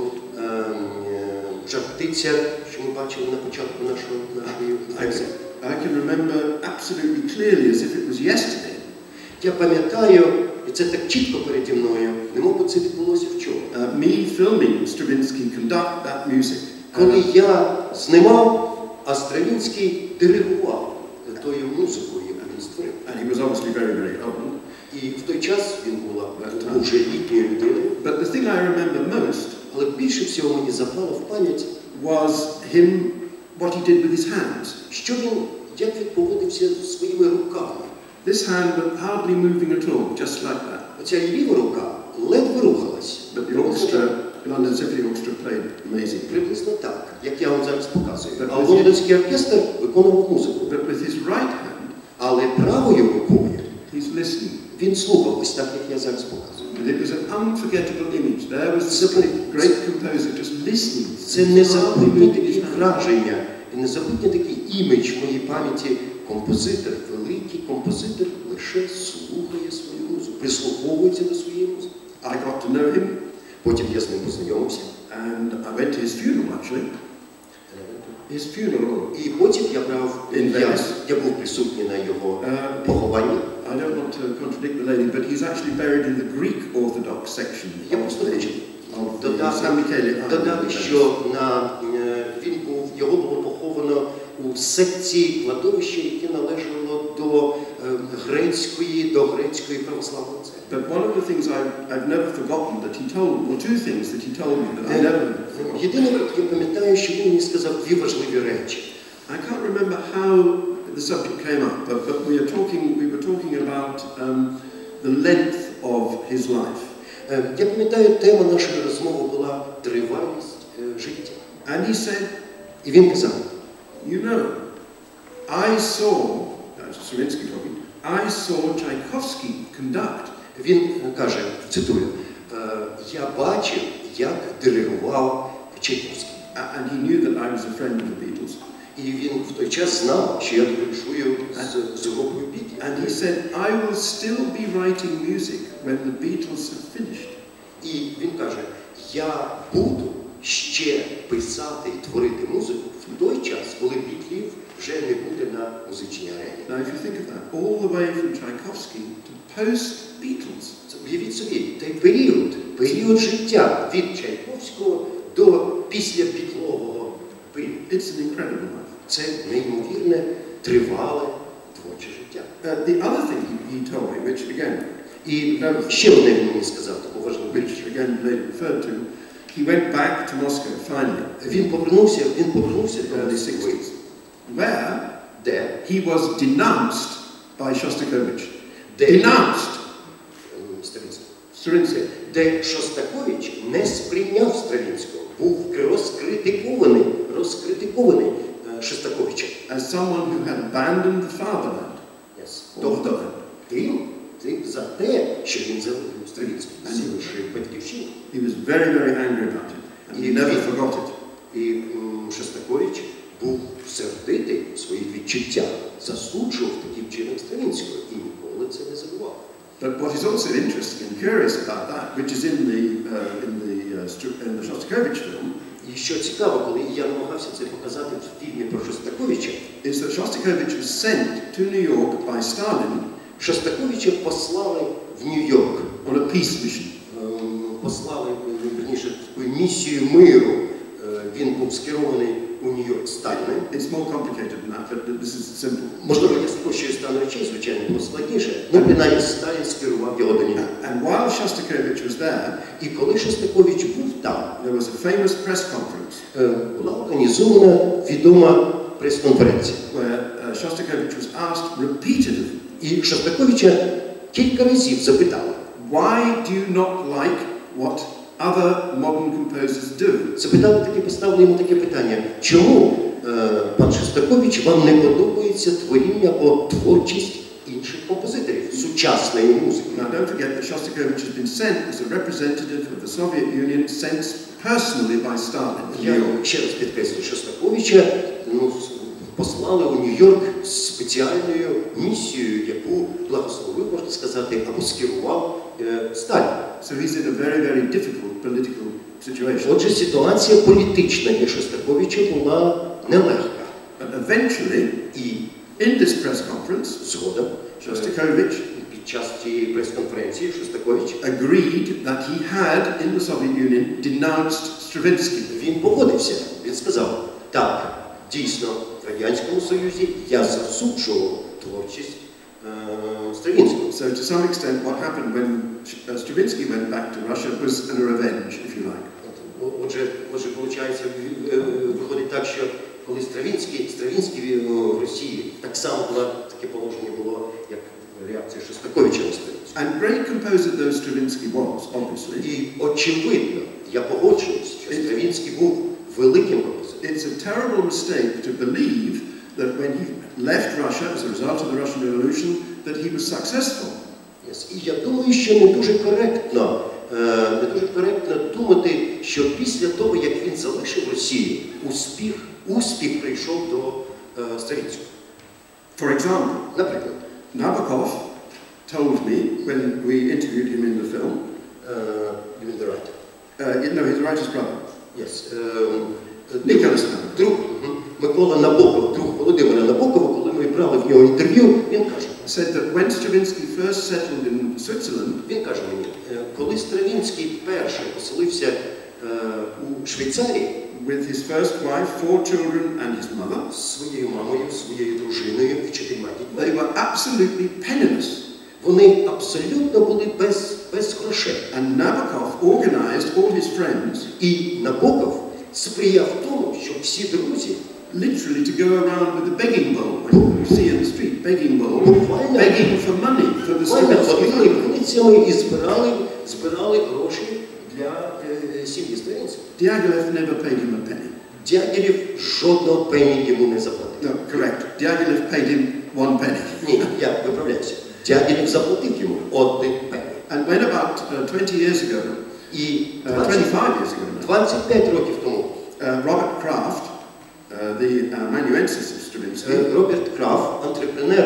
Speaker 6: «Жар-птиця», що ми бачили на початку нашого, нашої лекції,
Speaker 5: I can remember absolutely clearly as if it was yesterday.
Speaker 6: я пам'ятаю, і це так чітко переді мною, немов це відбулося вчора.
Speaker 5: Uh, me filming Stravinsky conduct that music.
Speaker 6: Коли я знімав, а Стравінський диригував тою музикою, яку він створив.
Speaker 5: And he was obviously very, very old.
Speaker 6: І в той час він був вже літньою людиною.
Speaker 5: But the thing I remember most
Speaker 6: Але більше всього мені запало в пам'ять
Speaker 5: was him, what he did with his hands.
Speaker 6: Що він, як він поводився зі своїми руками.
Speaker 5: This hand was hardly moving at all, just like that.
Speaker 6: Оця ліва рука ледве рухалась.
Speaker 5: But the orchestra, London Symphony Orchestra played amazing.
Speaker 6: Приблизно так, як я вам зараз показую. А лондонський оркестр виконував музику.
Speaker 5: But with his right hand,
Speaker 6: Але правою рукою
Speaker 5: he's listening.
Speaker 6: він слухав, ось так, як я зараз показую.
Speaker 5: And it was an unforgettable image. There was this great composer just listening.
Speaker 6: Це незабутні такі враження, і незабутній такий імідж в моїй пам'яті. Композитор, великий композитор, лише слухає свою музику, прислуховується до своєї музики.
Speaker 5: I got to know him.
Speaker 6: Потім я з ним познайомився.
Speaker 5: And I went to his funeral, actually. His funeral.
Speaker 6: І потім я брав,
Speaker 5: In
Speaker 6: я,
Speaker 5: Venice.
Speaker 6: я був присутній на його
Speaker 5: Uh,
Speaker 6: похованні.
Speaker 5: I don't want to contradict the lady, but he's actually buried in the Greek Orthodox section
Speaker 6: Я
Speaker 5: of
Speaker 6: просто
Speaker 5: the,
Speaker 6: хочу
Speaker 5: of the
Speaker 6: додати,
Speaker 5: San Michele Island.
Speaker 6: додати, що на, е, він був, його було поховано у секції кладовища, яке належало до е, грецької, до грецької православної церкви.
Speaker 5: But one of the things I've, I've never forgotten that he told, or two things that he told me that I never forgot.
Speaker 6: Єдине, я пам'ятаю, що він мені сказав дві важливі речі.
Speaker 5: I can't remember how the subject came up, but, but we are talking, we were talking about um, the length of his life.
Speaker 6: Е, Я пам'ятаю, тема нашої розмови була тривалість е, життя.
Speaker 5: And he said,
Speaker 6: І він казав,
Speaker 5: you know, I saw, that's Stravinsky talking, I saw Tchaikovsky conduct.
Speaker 6: він каже, цитую, «Е, я бачив, як диригував Чайковський.
Speaker 5: A- And he knew that I was a friend of the Beatles.
Speaker 6: І він в той час знав, що я товаришую з, з групою Бітлів.
Speaker 5: And he said, I will still be writing music when the Beatles have finished.
Speaker 6: І він каже, я буду ще писати і творити музику в той час, коли Бітлів вже не буде на музичній арені.
Speaker 5: Now, if you think of that, all the way from Tchaikovsky to post-Beatles,
Speaker 6: Уявіть собі, той період, період життя від Чайковського до післябітлового періоду.
Speaker 5: it's an incredible life.
Speaker 6: Це неймовірне, тривале творче життя.
Speaker 5: Uh, the other thing he, he told me, which again,
Speaker 6: І ще одне він мені сказав, таку важливу річ.
Speaker 5: which again later referred to, he went back to Moscow finally
Speaker 6: Він повернувся, він повернувся
Speaker 5: in the
Speaker 6: до
Speaker 5: early
Speaker 6: Москви,
Speaker 5: sixties, where
Speaker 6: де,
Speaker 5: he was denounced by Shostakovich.
Speaker 6: де,
Speaker 5: Denounced!
Speaker 6: ем, Стравінський.
Speaker 5: Stravinsky.
Speaker 6: Де Шостакович не сприйняв Стравінського, був розкритикований, розкритикований е, Шостаковичем.
Speaker 5: As someone who had abandoned the fatherland.
Speaker 6: Yes.
Speaker 5: Тобто,
Speaker 6: Тобто тим, тим за те, що він залишив Стравінський, залишив батьківщину.
Speaker 5: he was very, very angry about it. And he never forgot it.
Speaker 6: І м, Шостакович був сердитий у своїх відчуттях, засуджував таким чином Стравінського і ніколи це не забував.
Speaker 5: But what is also interesting and curious about that, which is in the, uh, in the, uh, Stru- in the Shostakovich film,
Speaker 6: І що цікаво, коли я намагався це показати в фільмі про Шостаковича,
Speaker 5: is that Shostakovich was sent to New York by Stalin
Speaker 6: Шостаковича послали в Нью-Йорк,
Speaker 5: on a peace mission.
Speaker 6: ем, послали, ем, верніше, таку місію миру. Е, Він був скерований у Нью-Йорк Сталіним.
Speaker 5: It's more complicated than that, but this is simple.
Speaker 6: Можливо, я спрощую стан речей, звичайно, було складніше, але принаймні Сталін скерував його до Нью-Йорка.
Speaker 5: And while Shostakovich was there,
Speaker 6: І коли Шостакович був там,
Speaker 5: there was a famous press conference
Speaker 6: е, була організована відома прес-конференція.
Speaker 5: where uh, Shostakovich was asked repeatedly,
Speaker 6: І Шостаковича кілька разів запитали,
Speaker 5: why do you not like what other modern composers do?
Speaker 6: запитали таке, поставили йому таке питання, чому, е, пан Шостакович, вам не подобається творіння або творчість інших композиторів сучасної музики?
Speaker 5: Now, don't forget that Shostakovich has been sent as a representative of the Soviet Union, sent personally by Stalin to New
Speaker 6: Я
Speaker 5: York.
Speaker 6: ще раз підкреслю, Шостаковича ну, послали у Нью-Йорк з спеціальною місією, яку благословив, можна сказати, або скерував е, Сталін.
Speaker 5: So he's in a very, very difficult political situation.
Speaker 6: Отже, ситуація політична для Шостаковича була нелегка.
Speaker 5: But eventually,
Speaker 6: І
Speaker 5: in this press conference,
Speaker 6: згодом
Speaker 5: Shostakovich
Speaker 6: під час цієї прес-конференції Шостакович
Speaker 5: agreed that he had, in the Soviet Union, denounced Stravinsky.
Speaker 6: він погодився. Він сказав, так, дійсно, в Радянському Союзі я засуджував творчість е, Стравінського.
Speaker 5: So to some extent, what happened when uh, Stravinsky went back to Russia was a revenge, if you like.
Speaker 6: Отже, отже, виходить, виходить так, що коли Стравінський, Стравінський в Росії, так само було, таке положення було, як реакція Шостаковича на Стравінського.
Speaker 5: And great composer though Stravinsky was, obviously,
Speaker 6: І очевидно, я погоджуюсь, що Стравінський був великим композитором.
Speaker 5: it's a terrible mistake to believe that when he left Russia as a result of the Russian Revolution, that he was successful.
Speaker 6: Yes. І я думаю, що не дуже коректно, е, не дуже коректно думати, що після того, як він залишив Росію, успіх, успіх прийшов до е, Стравінського.
Speaker 5: For example,
Speaker 6: Наприклад,
Speaker 5: Nabokov told me when we interviewed him in the film,
Speaker 6: е, you mean the writer?
Speaker 5: uh, no, his writer's brother,
Speaker 6: Yes. Е,
Speaker 5: Nicholas Nabokov.
Speaker 6: друг мгм, Микола Набоков, друг Володимира Набокова, коли ми брали в нього інтерв'ю, він каже,
Speaker 5: said that when Stravinsky first settled in Switzerland,
Speaker 6: він каже мені, е, коли Стравінський перший поселився е, у Швейцарії,
Speaker 5: with his first wife, four children and his mother,
Speaker 6: з своєю мамою, своєю дружиною і чотирма
Speaker 5: they
Speaker 6: дітьми,
Speaker 5: were absolutely penniless.
Speaker 6: вони абсолютно були без, без грошей.
Speaker 5: And Nabokov organized all his friends
Speaker 6: І Набоков сприяв тому, щоб всі друзі
Speaker 5: literally to go around with a begging bowl, like you see in the street, begging bowl,
Speaker 6: Буквально.
Speaker 5: begging for money for the
Speaker 6: буквально
Speaker 5: Stravinsky
Speaker 6: ходили
Speaker 5: family.
Speaker 6: вулицями і збирали, збирали гроші для е, сім'ї Стравінського.
Speaker 5: Diaghilev never paid him a penny.
Speaker 6: Дягілєв жодного пені йому не заплатив.
Speaker 5: No, correct. Diaghilev paid him one penny.
Speaker 6: Ні, я виправляюся. Дягілєв заплатив йому один пені.
Speaker 5: And when about uh, twenty years ago,
Speaker 6: І
Speaker 5: uh,
Speaker 6: двадцять,
Speaker 5: twenty-five years ago now,
Speaker 6: двадцять п'ять років тому
Speaker 5: uh, Robert Kraft, uh, the uh, amanuensis of Stravinsky,
Speaker 6: е, Роберт Краф, антрепренер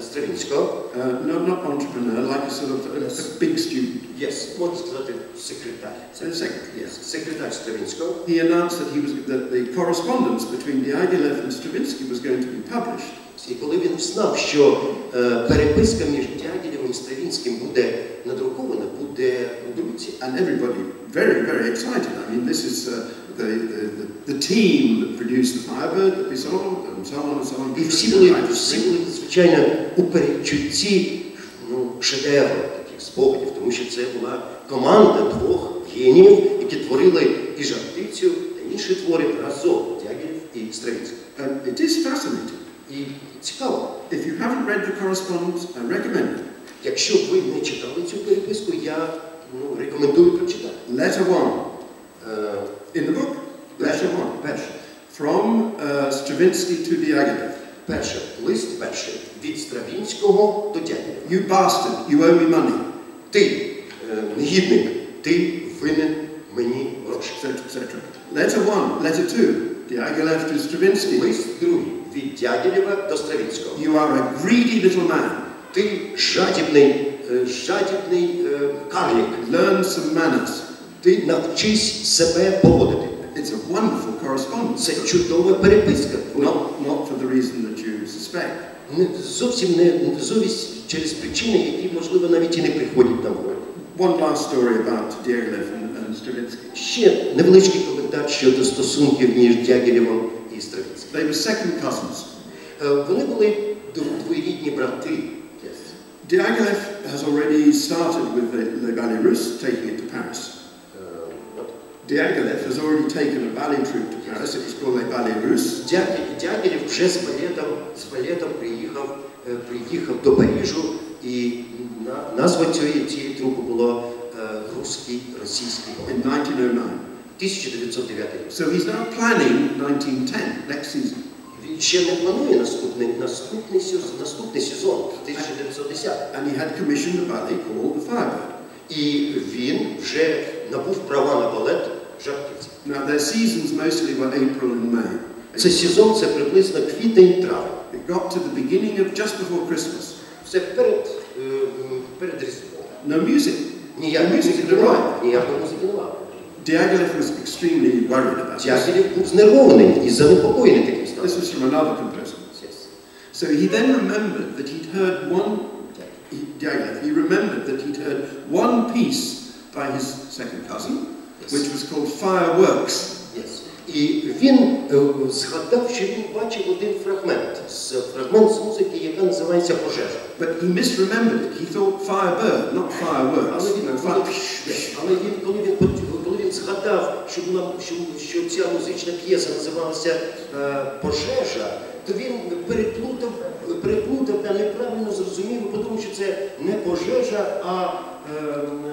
Speaker 6: Стравінського.
Speaker 5: Uh, no, not entrepreneur, like a sort of a, a big student.
Speaker 6: Yes, можна сказати, секретар.
Speaker 5: So the secretary, yes.
Speaker 6: Секретар Стравінського.
Speaker 5: He announced that he was that the correspondence between Diaghilev and Stravinsky was going to be published.
Speaker 6: І коли він знав, що е, переписка між Дягілєвим і Стравінським буде надрукована, буде у друці.
Speaker 5: And everybody very, very excited. I mean, this is uh, the, the, the, the team that produced the Firebird that we saw, and so on and so on.
Speaker 6: І всі були, всі були, звичайно, у передчутті ну, шедевру таких спогадів, тому що це була команда двох геніїв, які творили і «Жар-птицю», та інші твори разом, Дягілєв і Стравінський.
Speaker 5: And it is fascinating.
Speaker 6: І цікаво.
Speaker 5: If you haven't read the correspondence, I recommend it.
Speaker 6: Якщо ви не читали цю переписку, я ну, рекомендую прочитати.
Speaker 5: Letter one.
Speaker 6: Uh,
Speaker 5: In the book? Letter one.
Speaker 6: Перше.
Speaker 5: From uh, Stravinsky to Diaghilev.
Speaker 6: Перше. Лист перший. Від Стравінського до Дягілєва.
Speaker 5: You bastard, you owe me money.
Speaker 6: Ти, е, негідник, ти винен мені гроші.
Speaker 5: et cetera, et cetera. Letter one. Letter two. Diaghilev to Stravinsky.
Speaker 6: Лист другий. Від Дягілєва до Стравінського.
Speaker 5: You are a greedy little man.
Speaker 6: Ти жадібний, е, жадібний е, карлік.
Speaker 5: Learn some manners.
Speaker 6: Ти навчись себе поводити.
Speaker 5: It's a wonderful correspondence.
Speaker 6: Це чудова переписка.
Speaker 5: Not, not for the reason that you suspect.
Speaker 6: Не, зовсім не, не зовсім через причини, які, можливо, навіть і не приходять на волю.
Speaker 5: One last story about Diaghilev and, and Stravinsky.
Speaker 6: Ще невеличкий коментар щодо стосунків між Дягілєвом і Стравінським.
Speaker 5: They were second cousins.
Speaker 6: Е, Вони були двоюрідні брати.
Speaker 5: Diaghilev has already started with the, the Ballet Russe, taking it to Paris. Diaghilev has already taken a ballet troupe to Paris. It was called the Ballet Russe.
Speaker 6: Дягілєв вже з балетом, з балетом приїхав, е, приїхав до Парижу, і на, назва цієї, цієї трупи було е, «Руський, російський балет».
Speaker 5: In nineteen oh nine.
Speaker 6: тисяча дев'ятсот дев'ятий рік.
Speaker 5: So he's now planning nineteen ten, next season.
Speaker 6: Він ще не планує наступний, наступний, сезон, наступний сезон, тисяча дев'ятсот десятий.
Speaker 5: And he had commissioned a ballet called The Firebird.
Speaker 6: І він вже набув права на балет «Жар-птиця».
Speaker 5: Now their seasons mostly were April and May.
Speaker 6: Це сезон, це приблизно квітень-травень.
Speaker 5: It got to the beginning of just before Christmas.
Speaker 6: Це перед, е, перед Різдвом.
Speaker 5: No music.
Speaker 6: Ніякої
Speaker 5: music
Speaker 6: музики
Speaker 5: had
Speaker 6: немає.
Speaker 5: arrived.
Speaker 6: Ніякої музики немає.
Speaker 5: Diaghilev was extremely worried about this.
Speaker 6: Дягілєв був знервований і занепокоєний таким
Speaker 5: This
Speaker 6: станом.
Speaker 5: was from another composer. So he then remembered that he'd heard one, he, Diaghilev, he remembered that he'd heard one piece by his second cousin,
Speaker 6: Yes.
Speaker 5: which was called Fireworks.
Speaker 6: Yes. І він е, згадав, що він бачив один фрагмент, з, фрагмент з музики, яка називається «Пожежа».
Speaker 5: But he misremembered it. He thought Firebird, not Fireworks.
Speaker 6: Але він,
Speaker 5: No,
Speaker 6: коли,
Speaker 5: fire.
Speaker 6: але він, коли, він, коли він згадав, що, була, що, що ця музична п'єса називалася е, «Пожежа», то він переплутав, переплутав та неправильно зрозумів і подумав, що це не пожежа, а е,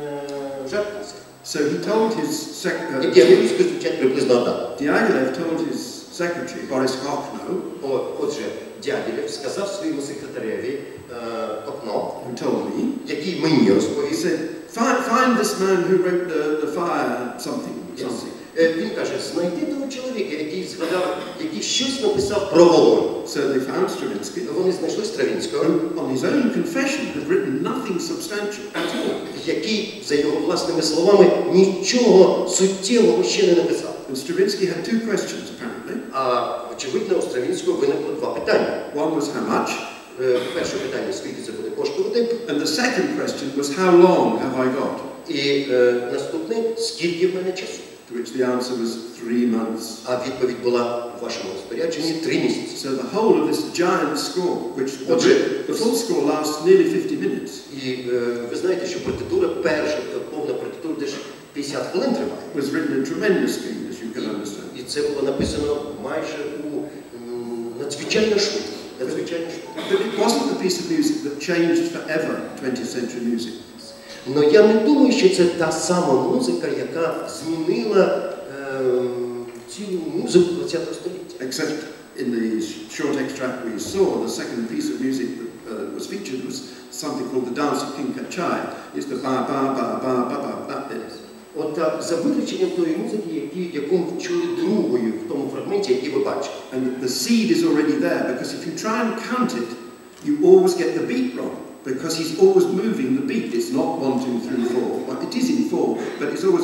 Speaker 6: е, «Жар-птиця».
Speaker 5: So he told his secretary,
Speaker 6: Які англійською звучать приблизно одна.
Speaker 5: Diaghilev told his secretary, Boris Kokno,
Speaker 6: О, отже, Дягілєв сказав своєму секретареві е, Окно,
Speaker 5: who told me,
Speaker 6: який мені
Speaker 5: he
Speaker 6: розповів.
Speaker 5: said, find, find this man who wrote the, the fire something,
Speaker 6: Yes.
Speaker 5: something.
Speaker 6: Е, Він каже, знайди того чоловіка, який згадав, який щось написав про вогонь.
Speaker 5: So they found Stravinsky,
Speaker 6: Вони знайшли Стравінського,
Speaker 5: who on his own confession had written nothing substantial at all.
Speaker 6: який, за його власними словами, нічого суттєвого ще не написав.
Speaker 5: And Stravinsky had two questions, apparently.
Speaker 6: А, очевидно, у Стравінського виникло два питання.
Speaker 5: One was how much,
Speaker 6: Е, Перше питання, скільки це буде коштувати,
Speaker 5: and the second question was how long have I got?
Speaker 6: і е, наступне, скільки в мене часу.
Speaker 5: To which the answer was three months.
Speaker 6: А відповідь була в вашому розпорядженні три місяці.
Speaker 5: So the whole of this giant score, which the, the full score lasts nearly fifty minutes,
Speaker 6: І е, ви знаєте, що партитура, перша е, повна партитура десь п'ятдесят хвилин триває.
Speaker 5: was written in tremendous speed, as you can understand.
Speaker 6: І це було написано майже у м, надзвичайно швидко. Надзвичайно швидко.
Speaker 5: But it wasn't the piece of music that changed forever twentieth century music.
Speaker 6: Но я не думаю, що це та сама музика, яка змінила е, цілу музику ХХ століття.
Speaker 5: Except in the short extract we saw, the second piece of music that uh, was featured was something called the Dance of King Kachai. It's the ba ba ba ba ba ba that bit.
Speaker 6: От так, за виключенням тої музики, які, яку ми чули другою в тому фрагменті, який ви бачите.
Speaker 5: And the seed is already there, because if you try and count it, you always get the beat wrong, because he's always moving the beat. It's not one, two, three, four. Well, it is in four, but it's always,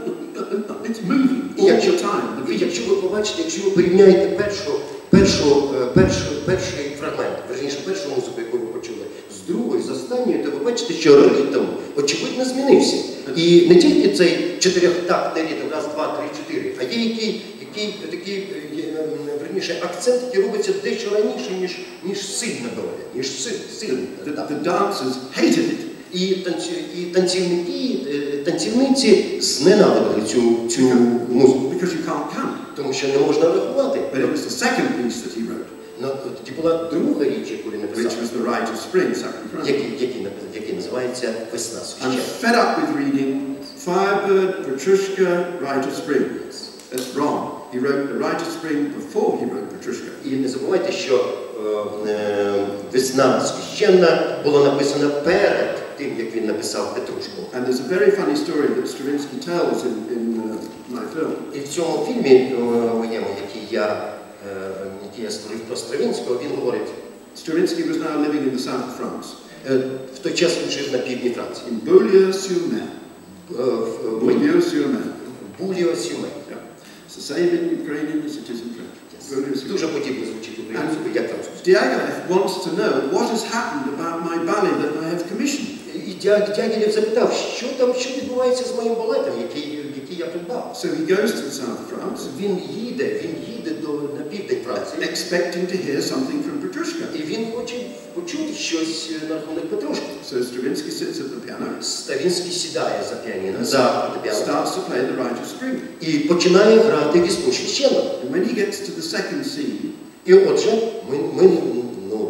Speaker 5: it's moving all
Speaker 6: Якщо,
Speaker 5: the time. The beat.
Speaker 6: якщо ви побачите, якщо ви порівняєте першу, першу, е, першу, перший фрагмент, верніше першу музику, яку ви почули, з другою, з останньою, то ви бачите, що ритм очевидно змінився. І не тільки цей чотирьохтактний ритм, раз, два, три, чотири, а є який, який такий, е, верніше, акцент, який робиться дещо раніше, ніж, ніж сильна доля, ніж сильна.
Speaker 5: The, the dancers hated it.
Speaker 6: І, танцю, і танцівники, е, танцівниці зненавидили цю, цю музику,
Speaker 5: Because you can't count.
Speaker 6: тому що не можна рахувати.
Speaker 5: But it was the second piece that he wrote,
Speaker 6: Ну, тоді була друга річ, яку він
Speaker 5: which
Speaker 6: написав,
Speaker 5: was The Rite of Spring, Sacred France.
Speaker 6: який, який, написав- який називається «Весна
Speaker 5: I'm
Speaker 6: священна».
Speaker 5: fed up with reading Firebird, Petrushka, Rite of Spring. That's wrong. He wrote The Rite of Spring before he wrote Petrushka.
Speaker 6: І не забувайте, що е, е, «Весна священна» була написана перед тим, як він написав «Петрушку».
Speaker 5: And there's a very funny story that Stravinsky tells in, in uh, my film.
Speaker 6: І в цьому фільмі е, моєму, який я, е, який я створив про Стравінського, він говорить,
Speaker 5: Stravinsky was now living in the south of France,
Speaker 6: е, в той час він жив на півдні Франції,
Speaker 5: in Beaulieu-sur-Mer.
Speaker 6: е, в
Speaker 5: Beaulieu-sur-Mer.
Speaker 6: Бульо-Сюме.
Speaker 5: Yeah. It's the same in Ukrainian as it is in French. Beaulieu-sur-Mer.
Speaker 6: Дуже подібно звучить українською, як французькою.
Speaker 5: Diaghilev wants to know what has happened about my ballet that I have commissioned.
Speaker 6: І Дя- Дягілєв запитав, що там, що відбувається з моїм балетом, який, який я придбав.
Speaker 5: So he goes to the south of France,
Speaker 6: Він їде, він їде до, на південь Франції,
Speaker 5: expecting to hear something from Petrushka.
Speaker 6: і він хоче почути щось на рахунок Петрушки.
Speaker 5: So Stravinsky sits at the piano,
Speaker 6: Ставінський сідає за піаніно, за фортепіано,
Speaker 5: starts to play The Rite of Spring.
Speaker 6: і починає грати «Весну священну».
Speaker 5: And when he gets to the second scene,
Speaker 6: І отже, ми, ми, ну,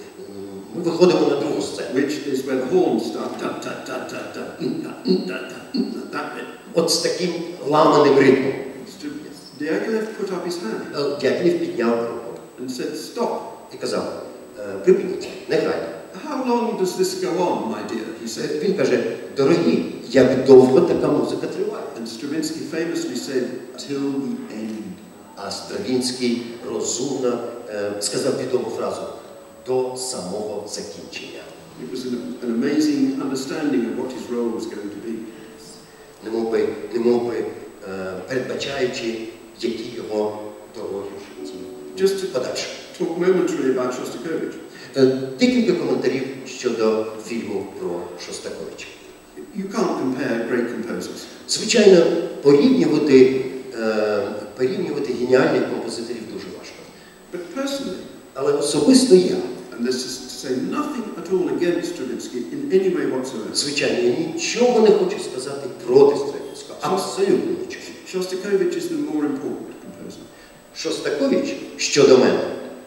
Speaker 6: ми виходимо на другу сцену.
Speaker 5: which is where the horns start, da, da, da, da, da, da, da, da, da, that bit.
Speaker 6: От з таким ламаним ритмом.
Speaker 5: Diaghilev put up his hand
Speaker 6: Дягілєв підняв руку
Speaker 5: and said, "Stop.
Speaker 6: і казав, «Е, припиніть, не грайте».
Speaker 5: How long does this go on, my dear?" he said.
Speaker 6: Він каже, дорогі, як довго така музика триває?
Speaker 5: And Stravinsky famously said, "Till the end."
Speaker 6: А Стравінський розумно е, сказав відому фразу «до самого закінчення».
Speaker 5: It was an, an amazing understanding of what his role was going to be.
Speaker 6: Немов би, немов би е, передбачаючи, які його дороги в житті.
Speaker 5: Just to
Speaker 6: Подальше.
Speaker 5: talk momentarily about Shostakovich.
Speaker 6: Е, Декілька коментарів щодо фільму про Шостаковича.
Speaker 5: You can't compare great composers.
Speaker 6: Звичайно, порівнювати, е, порівнювати геніальних композиторів дуже важко.
Speaker 5: But personally,
Speaker 6: Але особисто я,
Speaker 5: and this is to say nothing at all against Stravinsky in any way whatsoever,
Speaker 6: звичайно, я нічого не хочу сказати проти Стравінського. Абсолютно нічого.
Speaker 5: Shostakovich is the more important composer.
Speaker 6: Шостакович, щодо мене,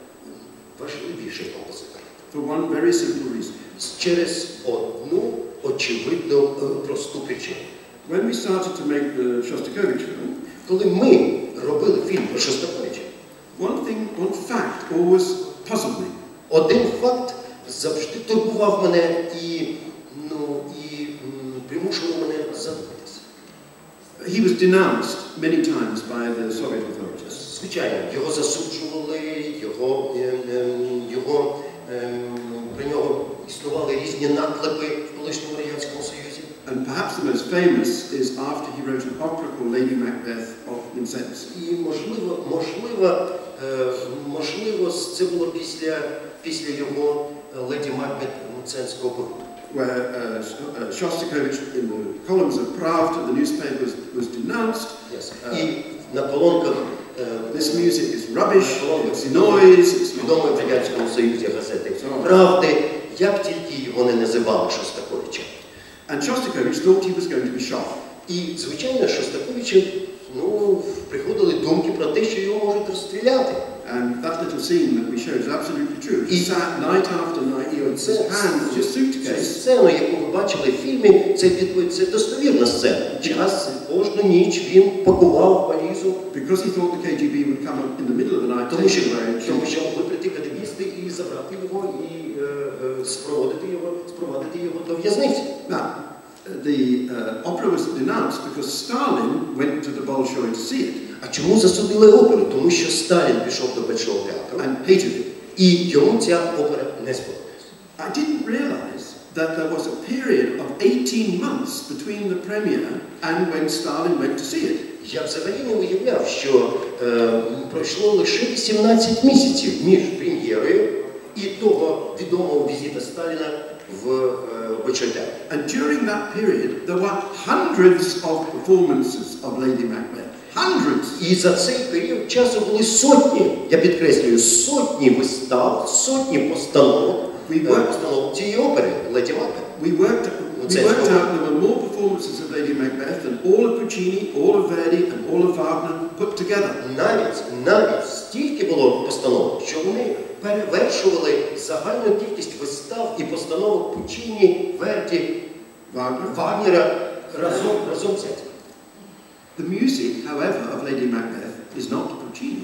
Speaker 6: важливіший композитор.
Speaker 5: For one very simple reason.
Speaker 6: Через одну очевидну е, просту причину.
Speaker 5: When we started to make the Shostakovich film,
Speaker 6: Коли ми робили фільм про Шостаковича,
Speaker 5: one thing, one fact always puzzled me.
Speaker 6: один факт завжди турбував мене і, ну, і м, примушував мене задуматися.
Speaker 5: He was denounced many times by the Soviet authorities.
Speaker 6: Звичайно, його засуджували, його, е, е, його, е, про нього існували різні наклепи в колишньому Радянському Союзі.
Speaker 5: And perhaps the most famous is after he wrote an opera called Lady Macbeth of Vincennes.
Speaker 6: І можливо, можливо, е, можливо, це було після, після його «Леді Макбет» Мценського поруку.
Speaker 5: Where uh, Sh- uh, Shostakovich, in the columns of Pravda, the newspapers, was denounced.
Speaker 6: Yes. І на колонках е,
Speaker 5: This music is rubbish,
Speaker 6: на колонках
Speaker 5: it's noise, it's not.
Speaker 6: відомої в Радянському Союзі газети «Правди», як тільки його не називали Шостаковичем.
Speaker 5: And Shostakovich thought he was going to be shot.
Speaker 6: І, звичайно, Шостаковича, ну, приходили думки про те, що його можуть розстріляти.
Speaker 5: And that little scene that we showed is absolutely true. He sat night after night, he had
Speaker 6: Це,
Speaker 5: his hand on his
Speaker 6: цю
Speaker 5: suitcase,
Speaker 6: сцену, яку ви бачили в фільмі, це, відповідь- це достовірна сцена. Час, кожну ніч він пакував валізу,
Speaker 5: because he thought the K G B would come up in the middle of the night,
Speaker 6: тому
Speaker 5: take
Speaker 6: що,
Speaker 5: him away and
Speaker 6: тому
Speaker 5: shoot
Speaker 6: що
Speaker 5: him.
Speaker 6: могли прийти кадебісти і забрати його, і е, е, спроводити його, спровадити його до в'язниці.
Speaker 5: Now, uh, the uh, opera was denounced because Stalin went to the Bolshoi to see it
Speaker 6: А чому засудили оперу? Тому що Сталін пішов до Большого театру,
Speaker 5: and hated it.
Speaker 6: і йому ця опера не сподобалася.
Speaker 5: I didn't realize that there was a period of eighteen months between the premiere and when Stalin went to see it.
Speaker 6: Я взагалі не уявляв, що е, пройшло лише вісімнадцять місяців між прем'єрою і того відомого візита Сталіна в е, Бочотя.
Speaker 5: And during that period, there were hundreds of performances of Lady Macbeth. Hundreds!
Speaker 6: І за цей період часу були сотні, я підкреслюю, сотні вистав, сотні постановок,
Speaker 5: We
Speaker 6: е,
Speaker 5: worked-
Speaker 6: постановок цієї опери «Леді Макбет».
Speaker 5: We worked, we worked out there were more performances of Lady Macbeth than all of Puccini, all of Verdi and all of Wagner put together.
Speaker 6: Навіть, навіть стільки було постановок, що вони перевершували загальну кількість вистав і постановок Пуччіні, Верді,
Speaker 5: Wagner.
Speaker 6: Вагнера разом, разом взяті.
Speaker 5: The music, however, of Lady Macbeth is not Puccini.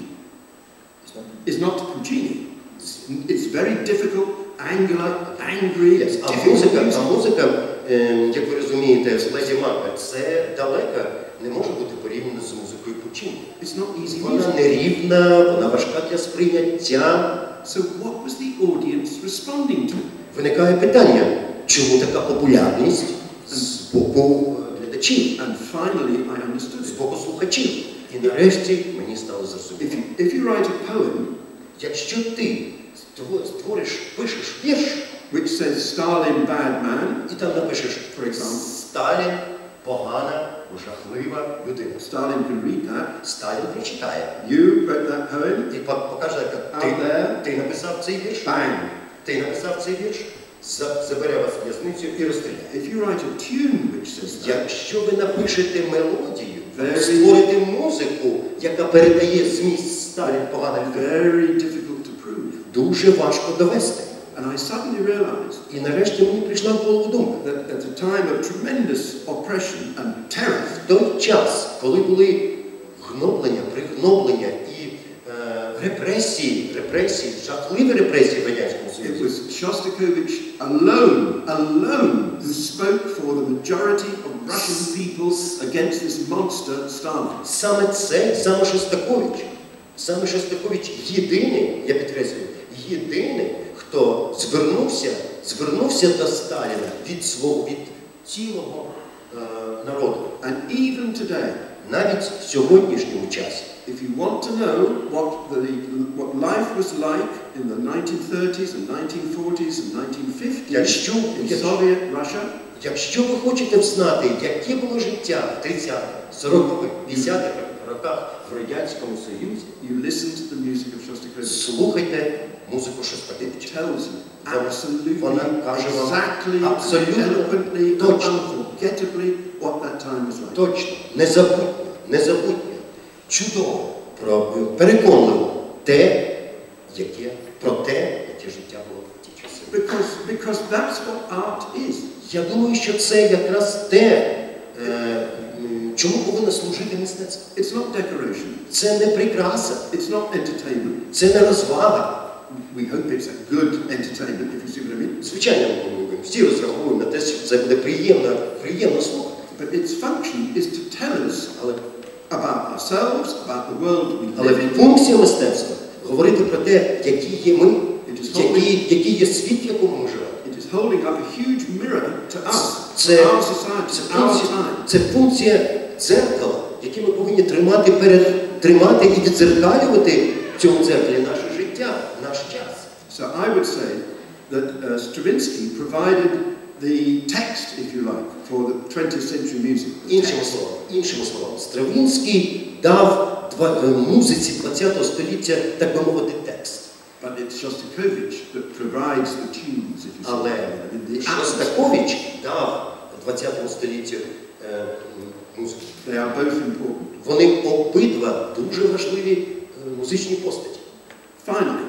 Speaker 5: Is not Puccini. It's very difficult, angular, angry,
Speaker 6: Yes. А
Speaker 5: difficult
Speaker 6: музика,
Speaker 5: music.
Speaker 6: а музика, е, як ви розумієте, з Леді Макбет, це далека, не може бути порівняно з музикою Пуччіні.
Speaker 5: It's not easy
Speaker 6: Вона
Speaker 5: music.
Speaker 6: нерівна, вона важка для сприйняття.
Speaker 5: So what was the audience responding to?
Speaker 6: Виникає питання, чому така популярність з боку глядачів,
Speaker 5: And finally, I understood
Speaker 6: з
Speaker 5: it.
Speaker 6: боку слухачів. І нарешті мені стало
Speaker 5: If
Speaker 6: зрозуміло.
Speaker 5: you, if you write a poem
Speaker 6: Якщо ти ство- створиш, пишеш вірш,
Speaker 5: which says Stalin, bad man,
Speaker 6: і там напишеш,
Speaker 5: for example,
Speaker 6: Сталін погана, жахлива людина.
Speaker 5: Stalin can read that.
Speaker 6: Сталін прочитає.
Speaker 5: You wrote that poem,
Speaker 6: І по- покаже, як ти,
Speaker 5: out there,
Speaker 6: ти написав цей вірш,
Speaker 5: bang.
Speaker 6: ти написав цей вірш, за- забере вас в в'язницю і розстріляє.
Speaker 5: If you write a tune which says that,
Speaker 6: Якщо ви напишете мелодію,
Speaker 5: Very-
Speaker 6: створите музику, яка передає зміст Сталін погана людина,
Speaker 5: very difficult to prove.
Speaker 6: дуже важко довести.
Speaker 5: And I suddenly realized
Speaker 6: І нарешті мені прийшла в голову думка.
Speaker 5: that at a time of tremendous oppression and terror,
Speaker 6: В той час, коли були гноблення, пригноблення і е, репресії, репресії, жахливі репресії в Радянському
Speaker 5: it
Speaker 6: Союзі,
Speaker 5: was Shostakovich alone, alone, who spoke for the majority of Russian people against this monster Stalin.
Speaker 6: саме це, саме Шостакович, саме Шостакович єдиний, я підкреслюю, єдиний, хто звернувся, звернувся до Сталіна від свого, від цілого е, народу.
Speaker 5: And even today,
Speaker 6: Навіть в сьогоднішньому часі.
Speaker 5: if you want to know what, the, what life was like in the nineteen thirties and nineteen forties and nineteen fifties
Speaker 6: Якщо,
Speaker 5: in
Speaker 6: якщо,
Speaker 5: Soviet Russia,
Speaker 6: якщо ви хочете знати, яке було життя в тридцятих, сорокових, п'ятдесятих роках в Радянському Союзі,
Speaker 5: you listen to the music of Shostakovich.
Speaker 6: слухайте музику
Speaker 5: It
Speaker 6: Шостаковича.
Speaker 5: tells you absolutely,
Speaker 6: Вона каже вам
Speaker 5: exactly,
Speaker 6: абсолютно
Speaker 5: eloquently,
Speaker 6: точно.
Speaker 5: unforgettably what that time was like.
Speaker 6: Точно, незабутньо, незабутньо, чудово, про- переконливо те, яке, про те, яке життя було в ті часи.
Speaker 5: Because, because that's what art is.
Speaker 6: Я думаю, що це якраз те, е, м, чому повинно служити мистецтво.
Speaker 5: It's not decoration.
Speaker 6: Це не прикраса,
Speaker 5: It's not entertainment.
Speaker 6: це не розвага.
Speaker 5: We hope it's a good entertainment, if you see what I mean.
Speaker 6: Звичайно, ми всі розраховуємо на те, що це буде приємно, приємно слухати.
Speaker 5: But its function is to tell us
Speaker 6: Але,
Speaker 5: about ourselves, about the world we
Speaker 6: але
Speaker 5: live in.
Speaker 6: функція мистецтва говорити про те, які є ми,
Speaker 5: It is holding,
Speaker 6: які, які є світ, в якому ми живемо.
Speaker 5: it is holding up a huge mirror to us, to
Speaker 6: Це,
Speaker 5: our society,
Speaker 6: це,
Speaker 5: to our
Speaker 6: функція,
Speaker 5: time.
Speaker 6: це функція дзеркала, яке ми повинні тримати перед тримати і віддзеркалювати в цьому дзеркалі наше життя, наш час.
Speaker 5: So I would say that uh, Stravinsky provided the text, if you like, for the twentieth century music. The
Speaker 6: Іншими
Speaker 5: text.
Speaker 6: словами, іншими словами, Стравінський дав два- е, музиці ХХ століття, так би мовити, текст.
Speaker 5: But it's Shostakovich that provides the tunes, if you see
Speaker 6: Але
Speaker 5: what I mean. The atmosphere.
Speaker 6: Шостакович дав ХХ століттю е, м, музику.
Speaker 5: They are both important.
Speaker 6: Вони обидва дуже важливі е, музичні постаті.
Speaker 5: Finally,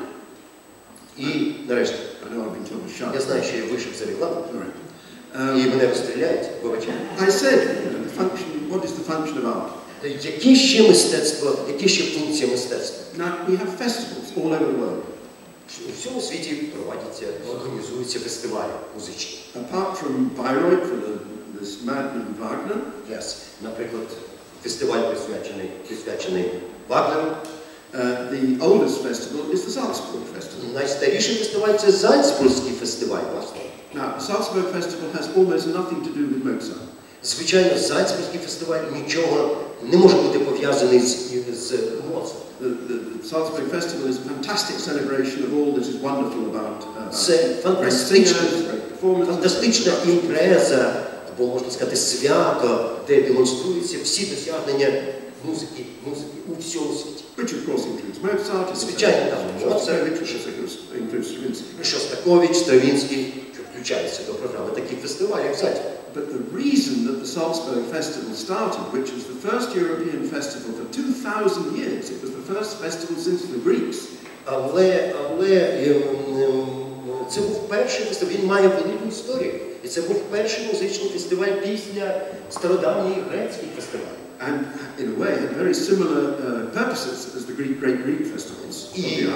Speaker 6: І нарешті,
Speaker 5: I know I've been told to shut
Speaker 6: я
Speaker 5: up.
Speaker 6: знаю, що я вийшов за рекламу,
Speaker 5: Sorry.
Speaker 6: і
Speaker 5: Um,
Speaker 6: мене розстріляють, вибачаю.
Speaker 5: I said, you know, the function, what is the function of art?
Speaker 6: Яке ще мистецтво, яке ще функція мистецтва?
Speaker 5: Now, we have festivals all over the world.
Speaker 6: У всьому світі проводяться, організуються фестивалі музичні.
Speaker 5: Apart from Bayreuth for the, this madman Wagner,
Speaker 6: Yes. Наприклад, фестиваль присвячений, присвячений Вагнеру.
Speaker 5: Uh, the oldest festival is the Salzburg Festival.
Speaker 6: Найстаріший фестиваль – це Зальцбурзький фестиваль, власне.
Speaker 5: Now, the Salzburg Festival has almost nothing to do with Mozart.
Speaker 6: Звичайно, Зальцбурзький фестиваль нічого не може бути пов'язаний з, з Моцартом.
Speaker 5: The, the, the Salzburg Festival is a fantastic celebration of all that is wonderful about, uh,
Speaker 6: Це фантастична, фантастична імпреза, або, можна сказати, свято, де демонструються всі досягнення музики, музики у всьому світі.
Speaker 5: Which of course includes Mozart,
Speaker 6: Звичайно, там Моцарт,
Speaker 5: includes Stravinsky.
Speaker 6: Шостакович, Стравінський, що включаються до програми таких фестивалів, кстати.
Speaker 5: But the reason that the Salzburg Festival started, which was the first European festival for two thousand years, it was the first festival since the Greeks.
Speaker 6: Але, але це був перший фестиваль, він має велику історію. І це був перший музичний фестиваль після стародавніх грецьких фестивалів.
Speaker 5: And in a way had very similar uh, purposes as the Greek, great Greek festivals.
Speaker 6: І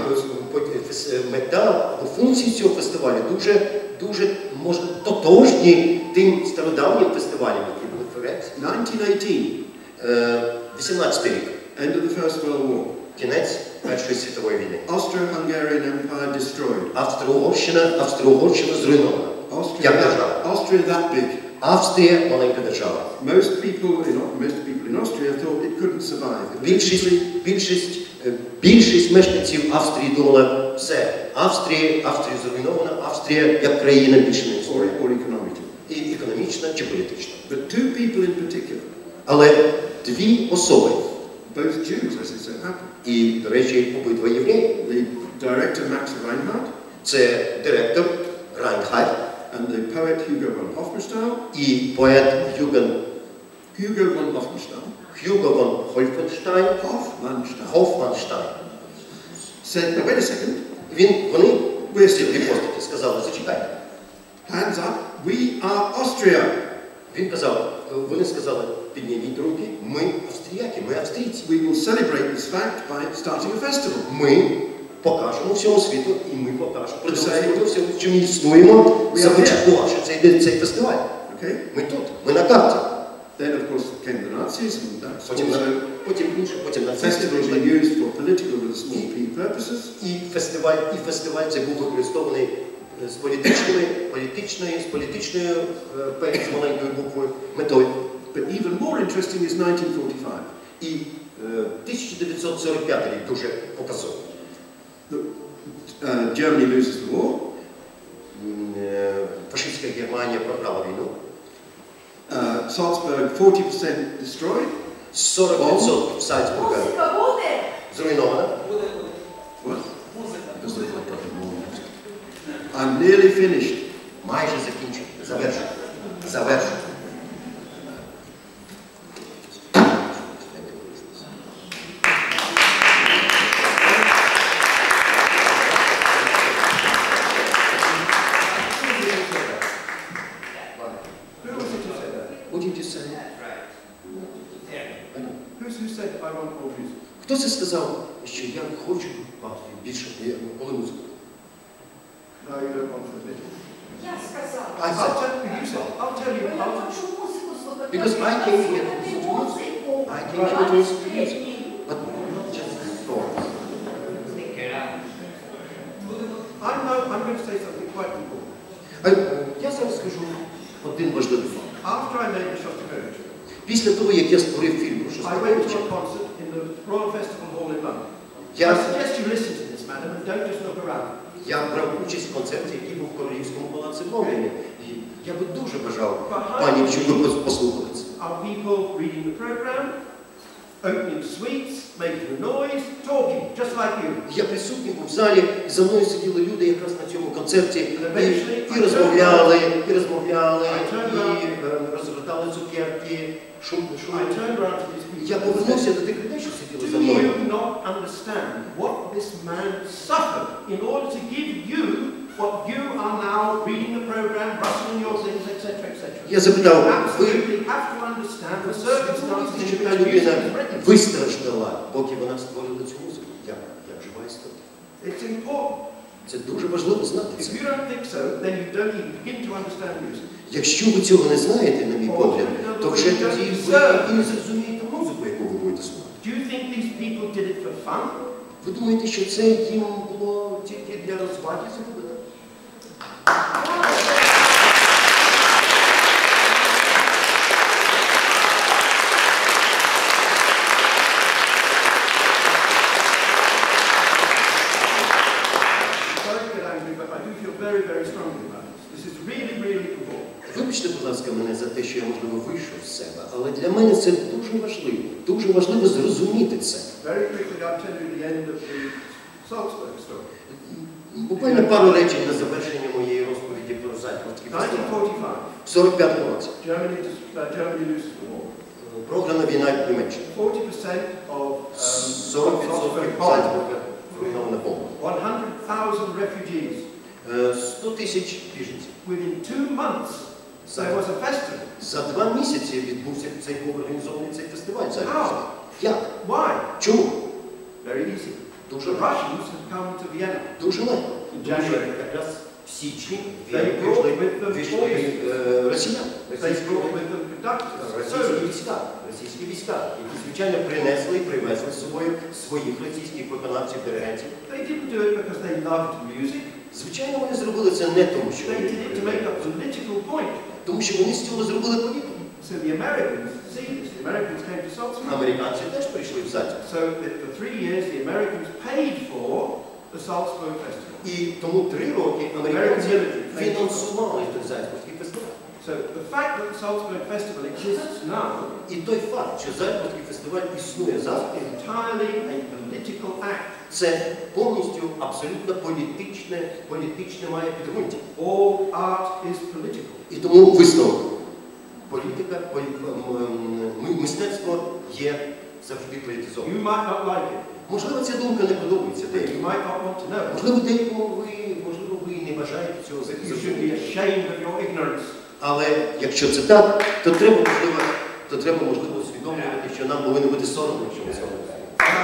Speaker 6: мета, функції цього фестивалю дуже, дуже, може, тотожні тим стародавнім фестивалям, які були в Греції.
Speaker 5: nineteen eighteen,
Speaker 6: вісімнадцятий рік.
Speaker 5: end of the First World War.
Speaker 6: Кінець Першої світової війни.
Speaker 5: Austro-Hungarian Empire destroyed.
Speaker 6: Австро-Угорщина, Австро-Угорщина зруйнована. Як держава.
Speaker 5: Austria that big.
Speaker 6: Австрія – маленька держава.
Speaker 5: Most people in, most people in Austria thought it couldn't survive.
Speaker 6: Більшість, більшість, більшість мешканців Австрії думала, все, Австрія, Австрія зруйнована, Австрія як країна більше не
Speaker 5: Or,
Speaker 6: існує.
Speaker 5: or economically.
Speaker 6: І економічна чи політична.
Speaker 5: But two people in particular,
Speaker 6: Але дві особи,
Speaker 5: both Jews as it so happened,
Speaker 6: і, до речі, обидва євреї,
Speaker 5: the director Max Reinhardt
Speaker 6: це директор Райнхард
Speaker 5: and the poet Hugo von Hofmannsthal,
Speaker 6: і поет Юген
Speaker 5: Hugo von Hofmannsthal,
Speaker 6: Хьюго вон Хольфенштайн,
Speaker 5: Hofmannsthal,
Speaker 6: Хофманштайн.
Speaker 5: said, now wait a second,
Speaker 6: Він, вони,
Speaker 5: we're
Speaker 6: ці
Speaker 5: still
Speaker 6: дві
Speaker 5: here.
Speaker 6: постаті, сказали, зачекайте.
Speaker 5: Hands up, we are Austria.
Speaker 6: Він казав, вони сказали, підніміть руки, ми австріяки, ми австрійці.
Speaker 5: We will celebrate this fact by starting a festival.
Speaker 6: Ми покажемо всьому світу, і ми покажемо, продемонструємо всьому, що ми існуємо, започаткувавши цей, цей фестиваль.
Speaker 5: Okay?
Speaker 6: Ми тут, ми на карті.
Speaker 5: Then, of course, came the Nazis, and that's
Speaker 6: Потім,
Speaker 5: also
Speaker 6: потім інше, потім нацисти
Speaker 5: festivals
Speaker 6: прийшли.
Speaker 5: are used for political with small p purposes.
Speaker 6: І фестиваль, і фестиваль цей був використований з політичною, політичною, з політичною, е, з маленькою буквою, метою.
Speaker 5: But even more interesting is nineteen forty-five.
Speaker 6: І е, тисяча дев'ятсот сорок п'ятий рік дуже показовий.
Speaker 5: The, uh, Germany loses the war.
Speaker 6: Е, Фашистська Германія програла війну.
Speaker 5: Uh, Salzburg, forty percent destroyed.
Speaker 6: сорок відсотків Зальцбурга зруйнована.
Speaker 5: What? I'm nearly finished.
Speaker 6: Майже закінчено. Завершено. Завершено.
Speaker 5: Who was it who said that?
Speaker 6: What did you say?
Speaker 5: Who's who said I want more music?
Speaker 6: Хто це сказав, що я хочу більше, коли музику?
Speaker 5: No, you don't want to admit it.
Speaker 7: Я сказала.
Speaker 6: I
Speaker 5: I'll
Speaker 6: said,
Speaker 5: tell you, said, I'll tell you
Speaker 7: Я
Speaker 5: how.
Speaker 7: хочу музику слухати.
Speaker 6: Because I came here to
Speaker 7: Слухати
Speaker 6: listen to
Speaker 7: музику.
Speaker 6: I came here to listen to music. But not just songs.
Speaker 5: I know I'm going to say something quite important.
Speaker 6: А, Я зараз скажу один важливий факт.
Speaker 5: After I made the Shostakovich,
Speaker 6: Після того, як я створив фільм про
Speaker 5: I went to
Speaker 6: Шостаковича,
Speaker 5: a concert in the Royal Festival Hall in London. I
Speaker 6: я,
Speaker 5: suggest you listen to this, madam, and don't just look around.
Speaker 6: я брав участь в концерті, який був в Королівському палаці в Лондоні. І я би дуже бажав, пані, щоб ви послухали це.
Speaker 5: Are people reading the program, opening sweets, making a noise, talking, just like you?
Speaker 6: Я присутній був в залі, і за мною сиділи люди якраз на цьому концерті, і, і розмовляли, і розмовляли, і е, розгортали цукерки, шум, шум.
Speaker 5: I turned around to these people
Speaker 6: Я
Speaker 5: and
Speaker 6: повернувся
Speaker 5: said,
Speaker 6: до тих людей, що сиділи за
Speaker 5: do
Speaker 6: мною.
Speaker 5: you not understand what this man suffered in order to give you what you are now reading the program, rustling your things, et cetera, et cetera?
Speaker 6: Я запитав,
Speaker 5: You
Speaker 6: ви,
Speaker 5: absolutely have to understand the circumstances
Speaker 6: що
Speaker 5: in
Speaker 6: та
Speaker 5: which music
Speaker 6: людина
Speaker 5: is written.
Speaker 6: вистраждала, поки вона створила цю музику. Я, я жива історія.
Speaker 5: It's important.
Speaker 6: Це дуже важливо знати
Speaker 5: If
Speaker 6: це.
Speaker 5: you don't think so, then you don't even begin to understand music.
Speaker 6: Якщо ви цього не знаєте, на мій погляд, то вже тоді ви і не зрозумієте музику, яку ви будете слухати.
Speaker 5: Do you think these people did it for fun?
Speaker 6: Ви думаєте, що це їм було тільки для розваги зроблено?
Speaker 5: Very, very strongly about this. This is really, really important.
Speaker 6: Вибачте, будь ласка, мене за те, що я, можливо, вийшов з себе, але для мене це дуже важливо. Дуже важливо зрозуміти це.
Speaker 5: Very quickly, I'll tell you the end of the Salzburg story.
Speaker 6: Буквально пару речень на завершення моєї розповіді про Зальцбурзький фестиваль.
Speaker 5: nineteen forty-five,
Speaker 6: В сорок п'ятому році
Speaker 5: Germany, uh, Germany loses the war.
Speaker 6: програна війна в Німеччині.
Speaker 5: forty percent of um,
Speaker 6: сорок відсотків
Speaker 5: Salzburg bomb.
Speaker 6: Зальцбурга зруйнована бомба.
Speaker 5: one hundred thousand refugees.
Speaker 6: сто тисяч біженців.
Speaker 5: Within two months, there was a festival.
Speaker 6: За два місяці відбувся цей організований цей фестиваль.
Speaker 5: How?
Speaker 6: Як?
Speaker 5: Why?
Speaker 6: Чому?
Speaker 5: Very easy.
Speaker 6: Дуже
Speaker 5: The Russians had come to Vienna.
Speaker 6: Дуже легко.
Speaker 5: In
Speaker 6: Дуже
Speaker 5: January.
Speaker 6: якраз в січні
Speaker 5: They
Speaker 6: війшли,
Speaker 5: brought with them
Speaker 6: війшли
Speaker 5: forces.
Speaker 6: е, росіяни.
Speaker 5: They brought with them conductors,
Speaker 6: Російські
Speaker 5: soldiers.
Speaker 6: війська, російські війська, які, звичайно, принесли і привезли з собою своїх російських виконавців, диригентів.
Speaker 5: They didn't do it because they loved music.
Speaker 6: Звичайно, вони зробили це не тому, що
Speaker 5: They
Speaker 6: вони
Speaker 5: did it to make a political point.
Speaker 6: тому що вони з цього зробили політику.
Speaker 5: So the Americans see this. The Americans came to Salzburg.
Speaker 6: Американці теж прийшли в Зальцбург.
Speaker 5: So that for three years, the Americans paid for the Salzburg Festival.
Speaker 6: І тому три роки американці фінансували той Зальцбурзький фестиваль.
Speaker 5: So the fact that the Salzburg Festival exists now
Speaker 6: І той факт, що Зальцбурзький фестиваль існує завтра,
Speaker 5: is entirely a political act.
Speaker 6: це повністю абсолютно політичне, політичне має підґрунтя.
Speaker 5: All art is political.
Speaker 6: І тому висновок. Політика, полі... м- мистецтво є завжди політизоване.
Speaker 5: You might not like it.
Speaker 6: Можливо, ця думка не подобається
Speaker 5: You
Speaker 6: деяким.
Speaker 5: might not want to know it.
Speaker 6: Можливо, деякому ви, можливо, ви не бажаєте цього
Speaker 5: You should be
Speaker 6: зрозуміти.
Speaker 5: ashamed of your ignorance.
Speaker 6: Але якщо це так, то треба, можливо, то треба, можливо, усвідомлювати, що нам повинно бути соромно, що ми цього робимо.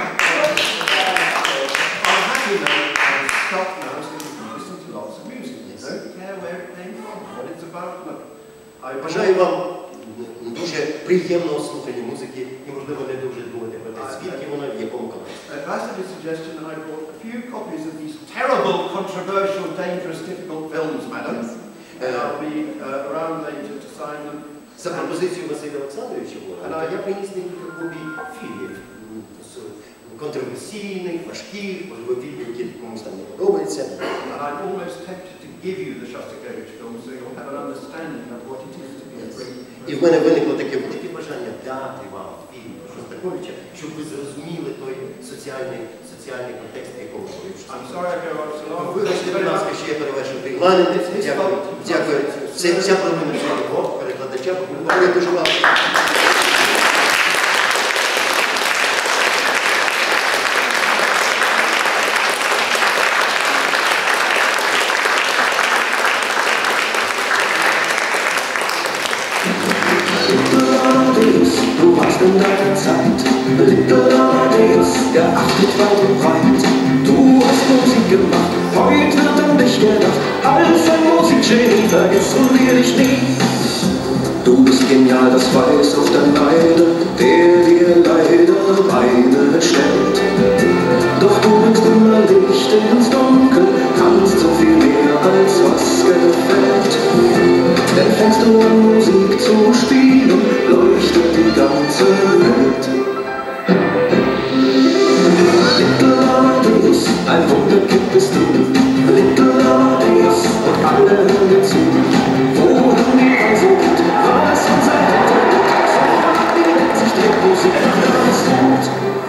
Speaker 5: I'm happy now. I've stopped now so you can listen to lots of music. You don't care where it came from, what it's about. No. I
Speaker 6: Бажаю вам дуже приємного слухання музики і, можливо, не дуже думати про те, звідки вона, в якому контексті.
Speaker 5: At Vasily's suggestion, I bought a few copies of these terrible, controversial, dangerous, difficult films, madam. And I'll be uh, around later to sign them.
Speaker 6: За пропозицією Василя Олександровича, я приніс декілька копій фільмів м, з контроверсійних, важких, можливо, фільмів, які комусь там не подобаються.
Speaker 5: And I'm almost tempted to give you the Shostakovich film so you'll have an understanding of what it is to be a great
Speaker 6: І в мене виникло таке велике бажання дати вам фільм Шостаковича, щоб ви зрозуміли той соціальний, соціальний контекст, в якому ви живете.
Speaker 5: I'm sorry I go on so long.
Speaker 6: Вибачте, будь ласка, що я перевершив регламент. Дякую. Дякую. Це вся проблема цього перекладача. Дякую дуже вам.
Speaker 8: Du warst in deiner Zeit, Little Amadeus, geachtet weit und breit. Du hast Musik gemacht, heute wird an dich gedacht. Als ein Musikgenie vergessen wir dich nie. Du bist genial, das weiß auf dein Leide, der dir leider Beine stellt. Doch du bringst immer Licht ins Dunkel, kannst so viel mehr als was gefällt. Denn fängst du an Musik zu spielen, leuchtet die ganze Welt. Little Amadeus, ein Wunderkind bist du. Little Amadeus, und alle hören dir zu. Wohin die Reise geht, was unser Hintergrund. So macht die Welt sich dreht, Musik ganz gut.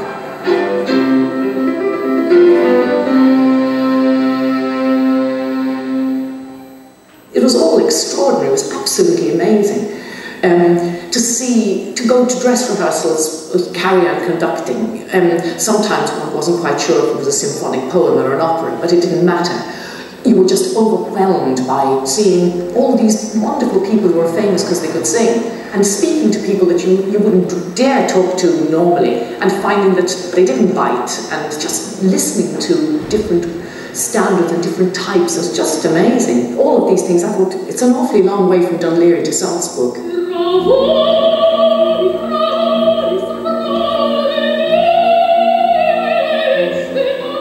Speaker 9: It was all extraordinary, it was absolutely amazing. Um, to see, to go to dress rehearsals, carry on conducting. Um, sometimes one wasn't quite sure if it was a symphonic poem or an opera, but it didn't matter. You were just overwhelmed by seeing all these wonderful people who were famous because they could sing, and speaking to people that you, you wouldn't dare talk to normally, and finding that they didn't bite, and just listening to different standards and different types is just amazing. All of these things, I thought, it's an awfully long way from Dunleary to Salzburg.
Speaker 10: Bravo, bravo, bravo,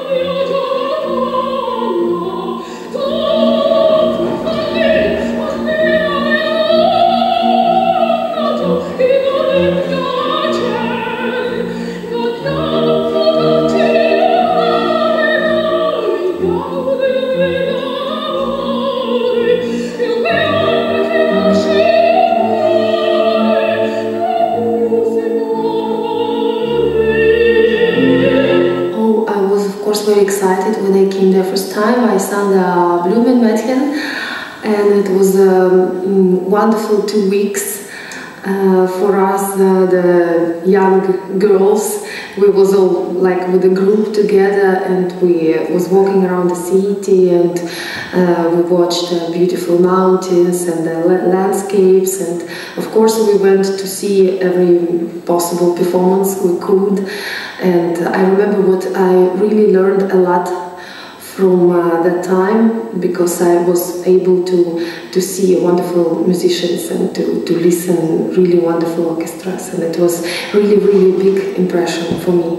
Speaker 10: Alexander Blumenmädchen, and it was um, wonderful two weeks uh, for us, uh, the young girls. We was all like with a group together, and we uh, was walking around the city, and uh, we watched uh, beautiful mountains and the la landscapes, and of course we went to see every possible performance we could. And I remember what I really learned a lot from uh, that time, because I was able to to see wonderful musicians and to, to listen really wonderful orchestras, and it was really really big impression for me.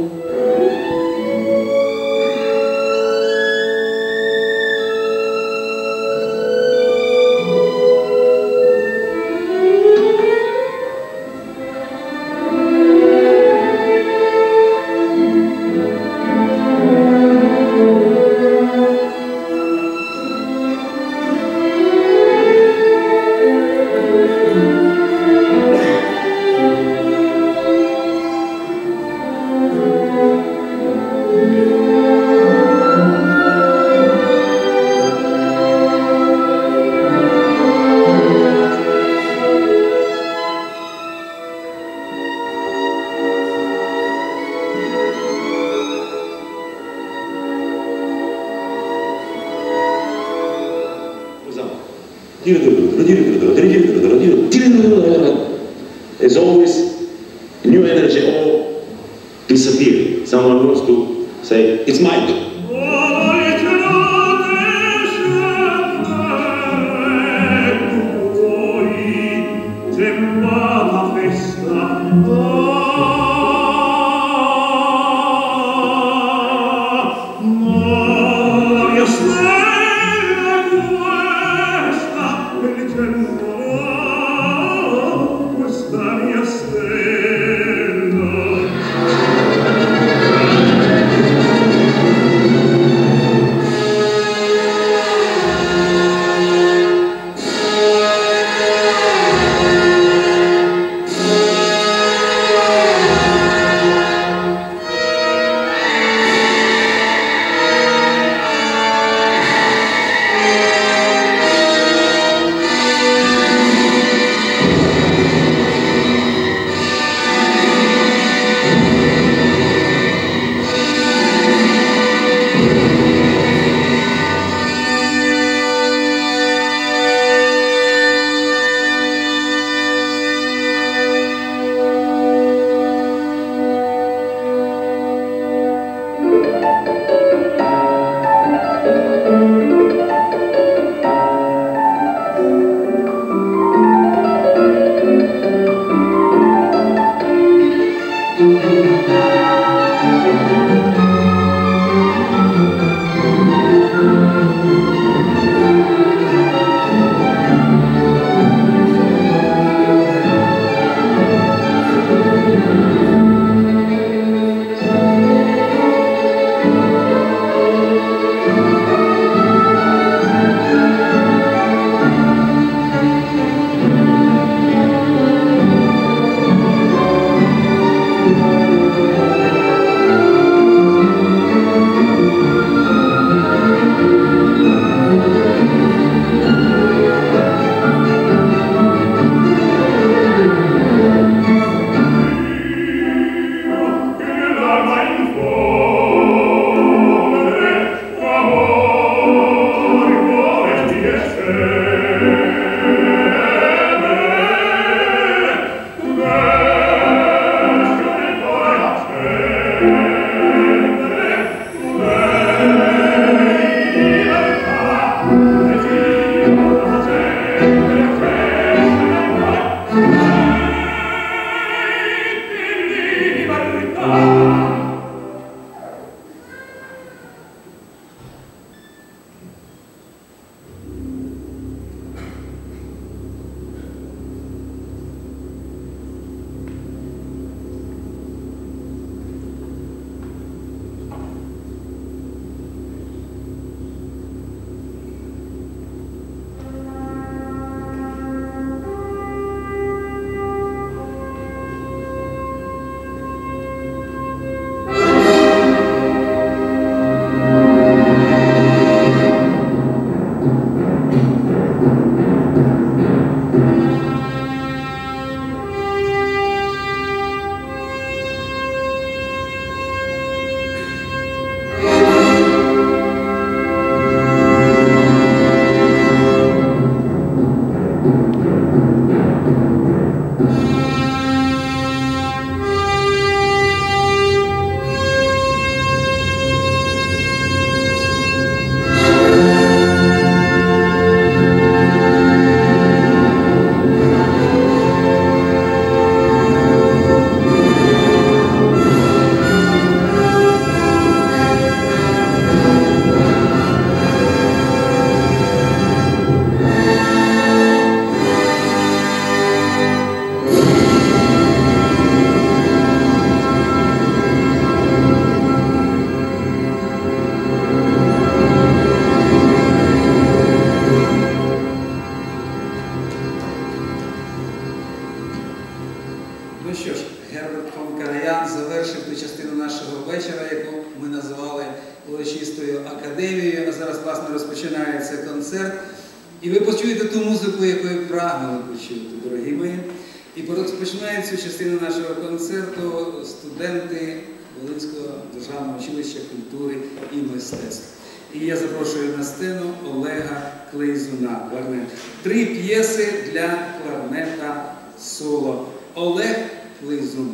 Speaker 11: There's always new energy all disappear. Someone wants to say, it's mine.
Speaker 4: Stella
Speaker 1: починається концерт. І ви почуєте ту музику, яку ви прагнули почути, дорогі мої. І розпочинає цю частину нашого концерту студенти Волинського державного училища культури і мистецтв. І я запрошую на сцену Олега Клейзуна, кларнет. Три п'єси для кларнета соло. Олег Клейзун.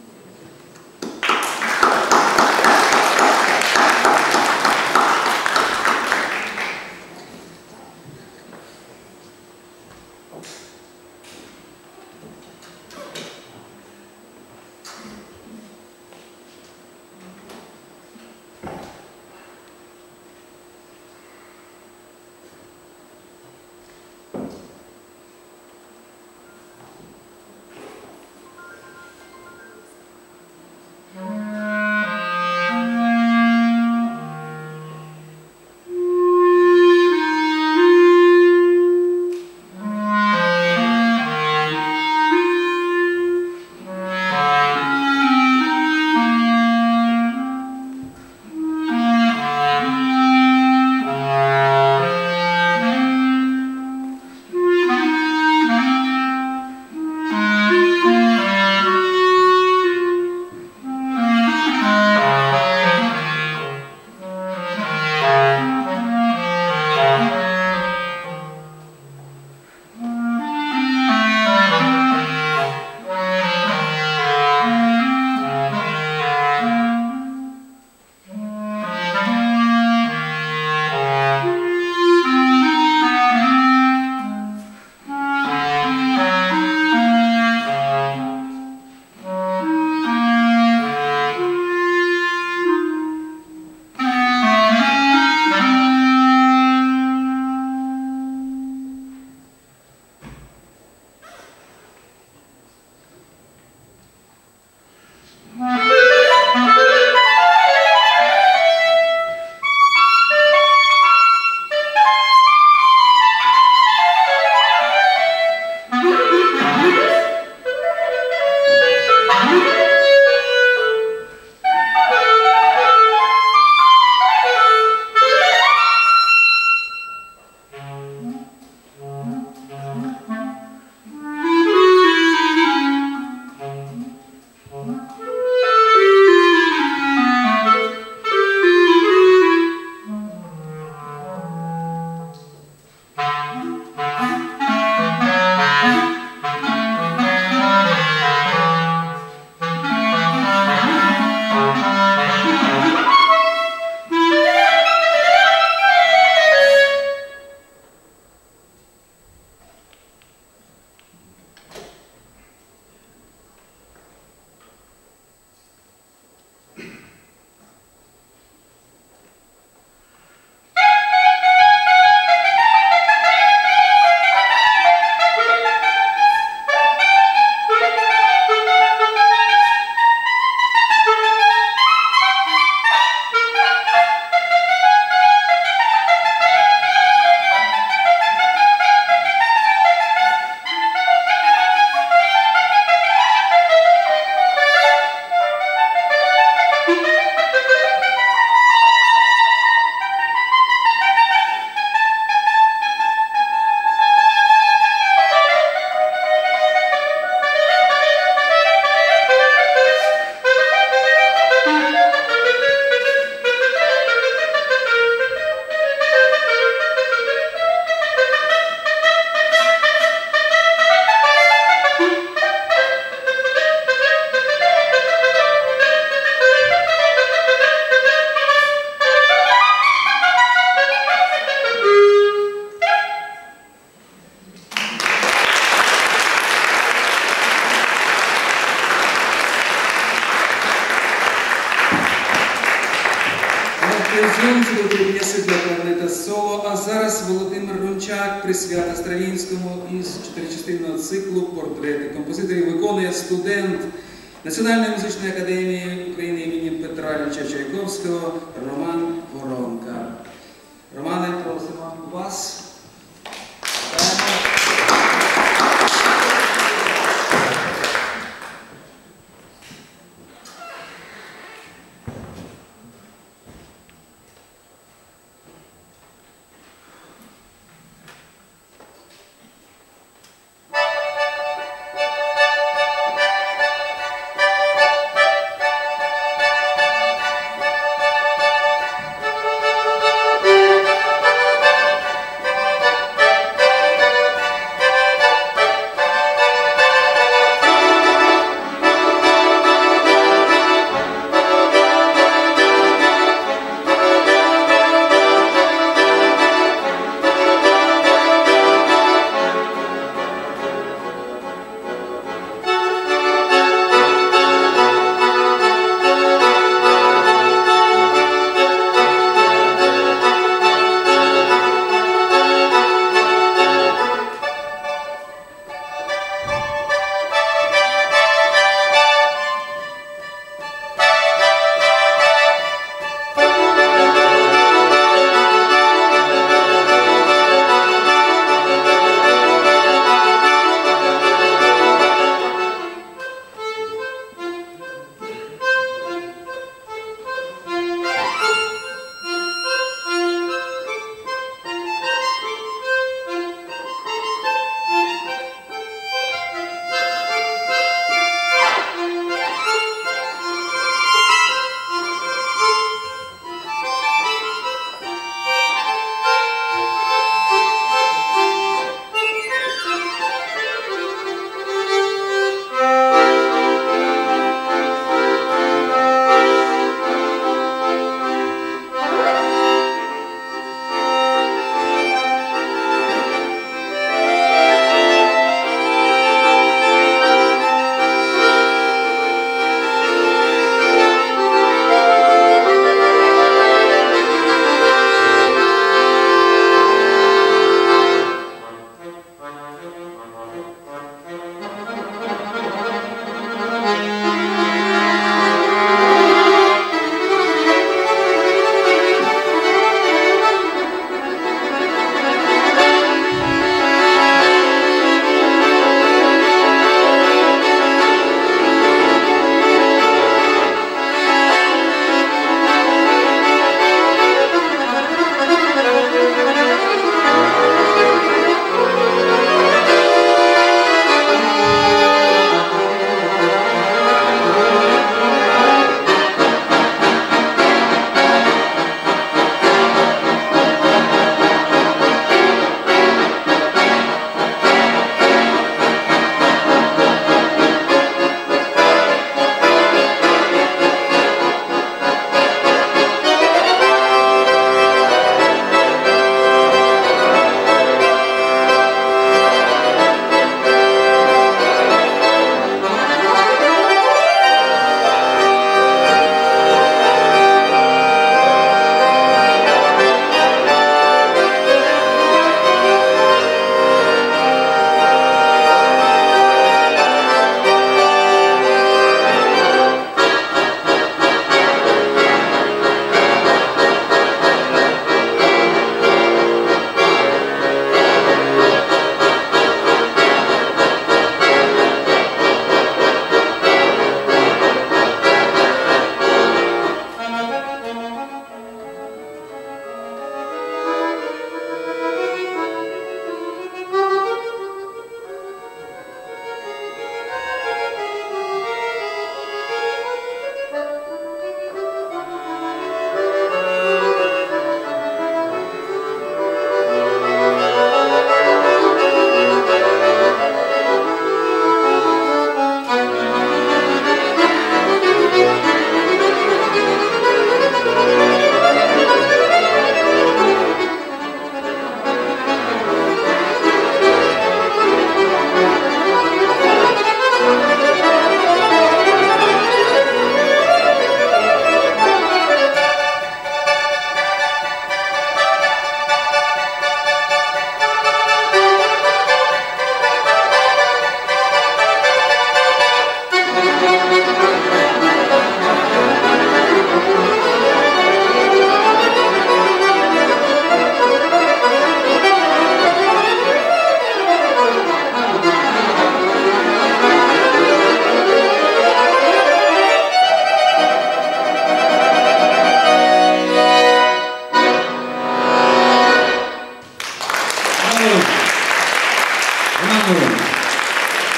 Speaker 1: П'єси для кларнета соло, а зараз Володимир Рончак присвята Стравінському із чотиричастинного циклу «Портрети композиторів» виконує студент Національної музичної академії України імені Петра Ілліча Чайковського Роман Воронка. Романе, просимо вас.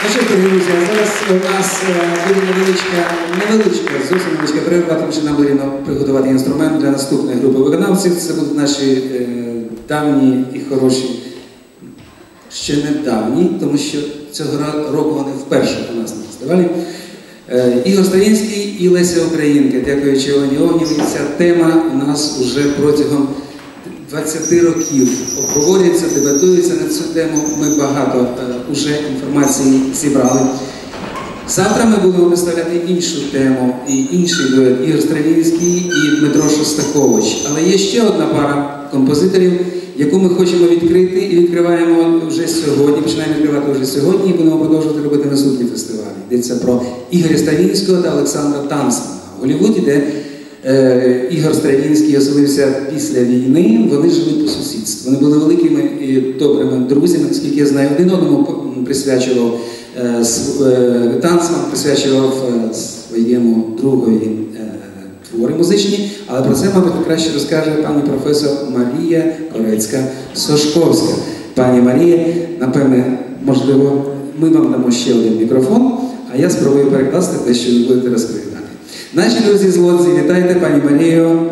Speaker 1: Ну що, дорогі друзі, а зараз у нас е, буде невеличка, невеличка, зовсім невеличка перерва, тому що нам потрібно приготувати інструмент для наступної групи виконавців. Це будуть наші е, давні і хороші, ще не давні, тому що цього року вони вперше у нас на фестивалі. Е, Ігор Стравінський і Леся Українка. Дякуючи Олені Огнєвій, ця тема у нас уже протягом двадцяти років обговорюється, дебатується на цю тему. Ми багато е, уже інформації зібрали. Завтра ми будемо представляти іншу тему і інший дует: Ігор Стравінський і Дмитро Шостакович. Але є ще одна пара композиторів, яку ми хочемо відкрити і відкриваємо вже сьогодні, починаємо відкривати вже сьогодні і будемо продовжувати робити наступні фестивалі. Йдеться про Ігоря Стравінського та Олександра Танцмана. В Голлівуді, де е, Ігор Стравінський оселився після війни, вони жили по сусідству. Вони були великими і добрими друзями, наскільки я знаю, один одному присвячував е, е, Танцман, присвячував е, своєму другові е, твори музичні, але про це, мабуть, краще розкаже пані професор Марія Корецька-Сошковська. Пані Марія, напевне, можливо, ми вам дамо ще один мікрофон, а я спробую перекласти те, що ви будете розповідати. Наші друзі з Лодзі, вітайте пані Марію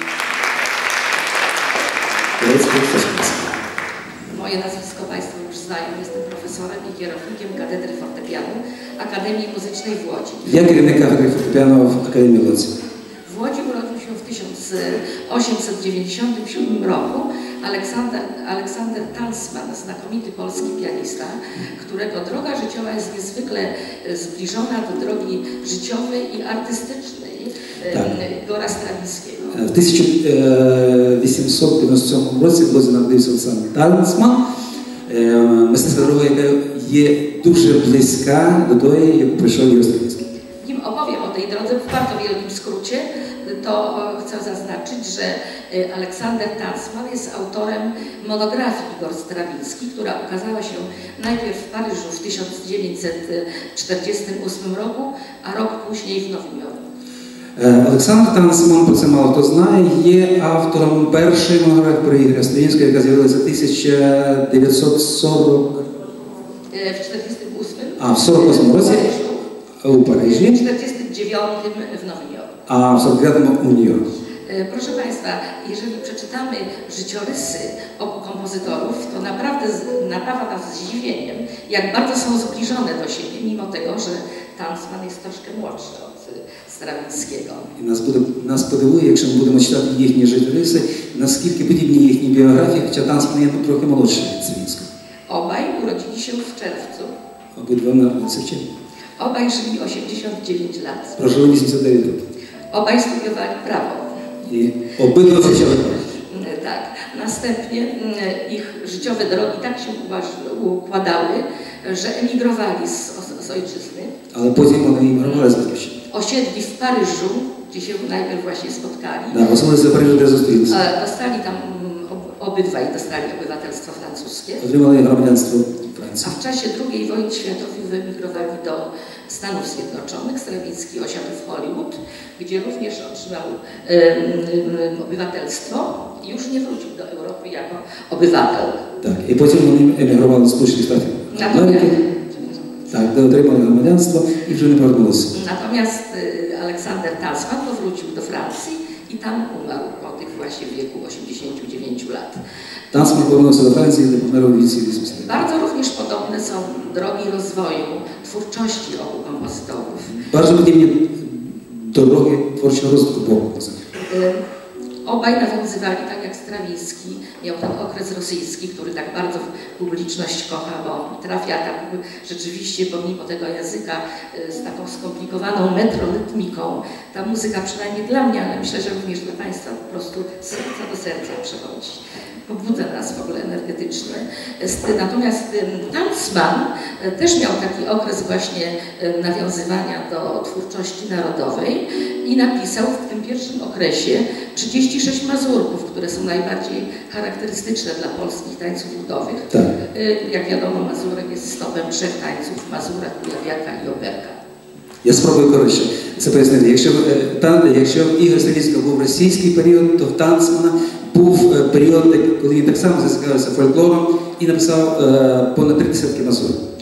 Speaker 1: Корецьку-Сошковską.
Speaker 12: Moje nazwisko Państwo już znają. Jestem profesorem i kierownikiem Katedry Fortepianu Akademii Muzycznej w Łodzi.
Speaker 1: Я керівник кафедри фортепіано в Академії Лодзі.
Speaker 12: W Łodzi urodził się w tysiąc osiemset dziewięćdziesiątym siódmym roku Aleksander, Aleksander Tanzmann, znakomity polski pianista, którego droga życiowa jest niezwykle zbliżona do drogi życiowej i artystycznej
Speaker 1: tak.
Speaker 12: Igora Strawinskiego.
Speaker 1: В тисяча вісімсот дев'яносто сьомому році в Лодзі народився Олександр Танцман, мистецька дорога, яка є дуже близька до тої, яку пройшов Ігор Стравінський.
Speaker 12: Nim opowiem o tej drodze w bardzo wielkim skrócie, to chcę zaznaczyć, że Aleksander Tanzmann jest autorem monografii Igor Strawinski, która ukazała się najpierw w Paryżu w tysiąc dziewięćset czterdziestym ósmym roku, a rok później w Nowym Jorku.
Speaker 1: Олександр Танцман, про це мало хто знає, є автором першої монографії про Ігоря Стравінського, яка з'явилася в тисяча дев'ятсот сорок...
Speaker 12: W czterdziestym ósmym
Speaker 1: А, в сорок восьмому році у Парижі,
Speaker 12: w czterdziestym dziewiątym w Nowym Jorku.
Speaker 1: а в сорок дев'ятому у Нью-Йорку.
Speaker 12: Proszę Państwa, jeżeli przeczytamy życiorysy obu kompozytorów, to naprawdę napawa nas zdziwieniem, jak bardzo są zbliżone do siebie, mimo tego, że Tanzmann jest troszkę młodszy od Strawinskiego.
Speaker 1: І нас буде нас подивує, якщо ми будемо читати їхні життєриси, наскільки подібні їхні біографії, хоча Танцман є трохи молодший від Стравінського.
Speaker 12: Obaj urodzili się w czerwcu.
Speaker 1: Обидва народилися в червні.
Speaker 12: Obaj żyli osiemdziesiąt dziewięć lat.
Speaker 1: Прожили вісімдесят дев'ять років.
Speaker 12: Obaj studiowali prawo.
Speaker 1: І обидва вивчали право.
Speaker 12: Tak. Następnie ich życiowe drogi tak się układały, że emigrowali z, z ojczyzny.
Speaker 1: Але потім вони іммігрували з батьківщини.
Speaker 12: Osiedli w Paryżu, gdzie się najpierw właśnie spotkali.
Speaker 1: Да, оселилися в Парижі, де зустрілися.
Speaker 12: Dostali tam obydwaj dostali obywatelstwo francuskie.
Speaker 1: Отримали громадянство Франції.
Speaker 12: A w czasie drugiej wojny światowej wyemigrowali do Stanów Zjednoczonych. Strawiński osiadł w Hollywood, gdzie również otrzymał um, obywatelstwo i już nie wrócił do Europy jako obywatel.
Speaker 1: Так, і потім вони емігрували до Сполучених Штатів Америки. Так, де отримали громадянство і вже не повернулися.
Speaker 12: Natomiast Aleksander Tanzmann powrócił do Francji i tam umarł po tych właśnie wieku osiemdziesięciu dziewięciu lat.
Speaker 1: Танцман повернувся до Франції, де помер у віці вісімдесят.
Speaker 12: Bardzo również podobne są drogi rozwoju twórczości obu kompozytorów.
Speaker 1: Bardzo podobnie drogi twórczego rozwoju obu kompozytorów.
Speaker 12: Obaj nawiązywali, tak jak Strawinski, miał ten okres rosyjski, który tak bardzo publiczność kocha, bo trafia tak rzeczywiście pomimo tego języka z taką skomplikowaną metrorytmiką. Ta muzyka przynajmniej dla mnie, ale myślę, że również dla Państwa po prostu z serca do serca przechodzi. Pobudza nas w ogóle energetycznie. Natomiast Tanzmann też miał taki okres właśnie nawiązywania do twórczości narodowej i napisał w tym pierwszym okresie trzydzieści sześć mazurków, które są najbardziej charakterystyczne dla polskich tańców ludowych.
Speaker 1: Tak.
Speaker 12: Jak wiadomo, mazurek jest stopem trzech tańców: mazura, kujawiaka i operka.
Speaker 1: Я спробую коротше це пояснити. Якщо, якщо Ігор Стравінський був російський період, то в Танцмана був період, коли він так само зацікавився фольклором і написав е, понад три десятки мазурок.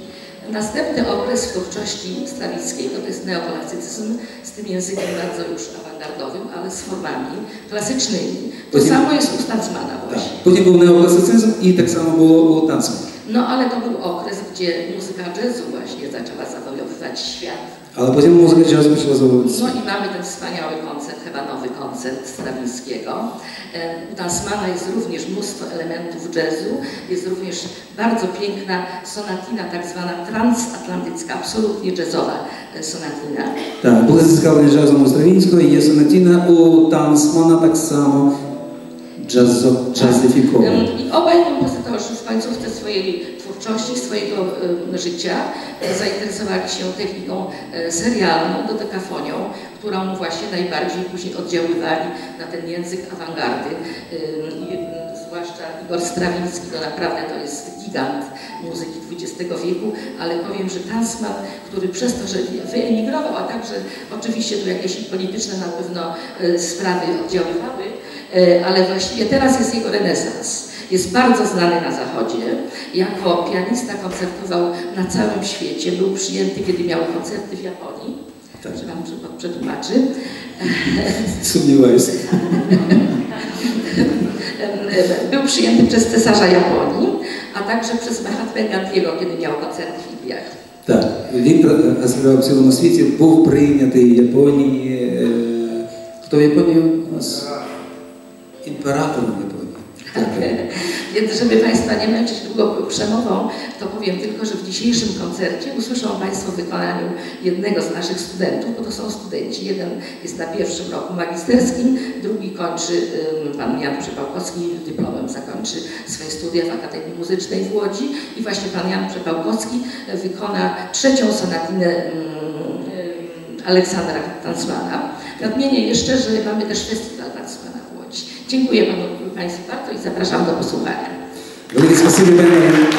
Speaker 12: Następny okres twórczości Strawickiego to jest neoklasycyzm z tym językiem bardzo już awangardowym, ale z formami klasycznymi. To
Speaker 1: Później,
Speaker 12: samo jest u Tanzmana właśnie.
Speaker 1: Tak. Później był neoklasycyzm i tak samo było u Tanzmana.
Speaker 12: No ale to był okres, gdzie muzyka jazzu właśnie zaczęła zawojowywać świat.
Speaker 1: Ale później muzyka jazzu zaczęła zawojowywać
Speaker 12: No
Speaker 1: świat.
Speaker 12: i mamy ten wspaniały koncert, chyba nowy koncert Strawickiego. U Tanzmana jest również mnóstwo elementów jazzu, jest również bardzo piękna sonatina, tak zwana transatlantycka, absolutnie jazzowa sonatina.
Speaker 1: Tak, були зацікавлені джазом у Стравінського, є сонатіна у Танцмана так само джазо, джазифікована.
Speaker 12: I obaj kompozytorzy w końcówce swojej twórczości, swojego e, życia e, zainteresowali się techniką e, serialną, dodekafonią, którą właśnie najbardziej później oddziaływali na ten język awangardy. E, zwłaszcza Igor Strawiński, to naprawdę to jest gigant muzyki dwudziestego wieku, ale powiem, że Tanzman, który przez to, że wyemigrował, a także oczywiście tu jakieś polityczne na pewno e, sprawy oddziaływały, e, ale właściwie teraz jest jego renesans. Jest bardzo znany na Zachodzie. Jako pianista koncertował na całym świecie. Był przyjęty, kiedy miał koncerty w Japonii. Tak. Że Wam przetłumaczy.
Speaker 1: Sumniewаюсь.
Speaker 12: Był przyjęty przez cesarza Japonii, a także przez Mahatmę Gandhiego, kiedy miał koncerty w Indiach.
Speaker 1: Так, він гастролював в цілому світі, був прийнятий в Японії. Хто в Японії у нас? Імператором Японії.
Speaker 12: Więc, żeby Państwa nie męczyć długo przemową, to powiem tylko, że w dzisiejszym koncercie usłyszą Państwo w wykonaniu jednego z naszych studentów, bo to są studenci. Jeden jest na pierwszym roku magisterskim, drugi kończy, pan Jan Przepałkowski dyplomem zakończy swoje studia w Akademii Muzycznej w Łodzi i właśnie pan Jan Przepałkowski wykona trzecią sonatinę Aleksandra Tanzmana. Nadmienię jeszcze, że mamy też festiwal Tanzmana w Łodzi. Dziękuję panu Państwu bardzo i zapraszam do posłuchania.
Speaker 1: Велике спасибі, пані.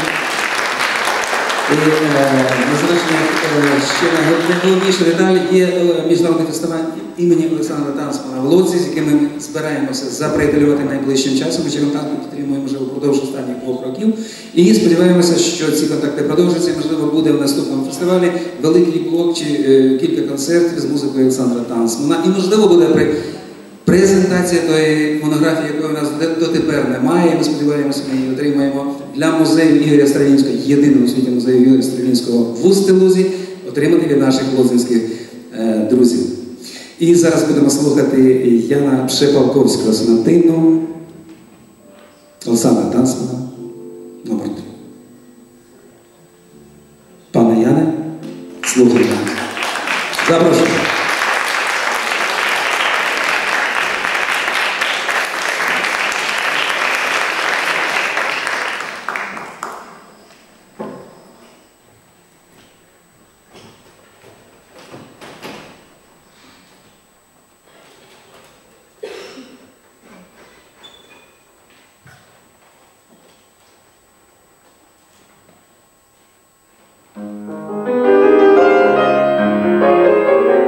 Speaker 1: І на завершення ще найголовніша деталь є міжнародний фестиваль імені Олександра Танцмана в Лодзі, з яким ми збираємося заприятелювати найближчим часом. Ми ці контакти підтримуємо вже впродовж останніх двох років. І сподіваємося, що ці контакти продовжаться. Можливо, буде в наступному фестивалі великий блок чи кілька концертів з музикою Олександра Танцмана. І можливо буде при презентація тої монографії, якої у нас дотепер немає. Ми сподіваємося, ми її отримаємо для музею Ігоря Стравінського, єдиного у світі музею Ігоря Стравінського в Устилузі, отримати від наших лодзинських е, друзів. І зараз будемо слухати Яна Пшепалковського сонатину Олександра Танцмана, номер три. Пане Яне, слухайте. Запрошую.
Speaker 8: Thank you.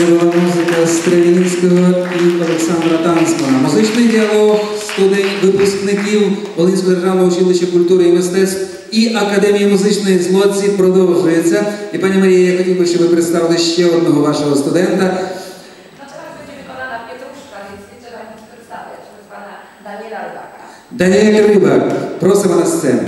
Speaker 1: джазова музика Стравінського і Олександра Танцмана. Музичний діалог студентів, випускників Волинського державного училища культури і мистецтв і Академії музичної з Лодзі продовжується. І, пані Марія, я хотів би, щоб ви представили ще одного вашого студента.
Speaker 7: No teraz będzie wykonana Pietruszka, więc nie trzeba nic przedstawiać. To jest pana Daniela Rybaka.
Speaker 1: Даніель Рибак, просимо на сцену.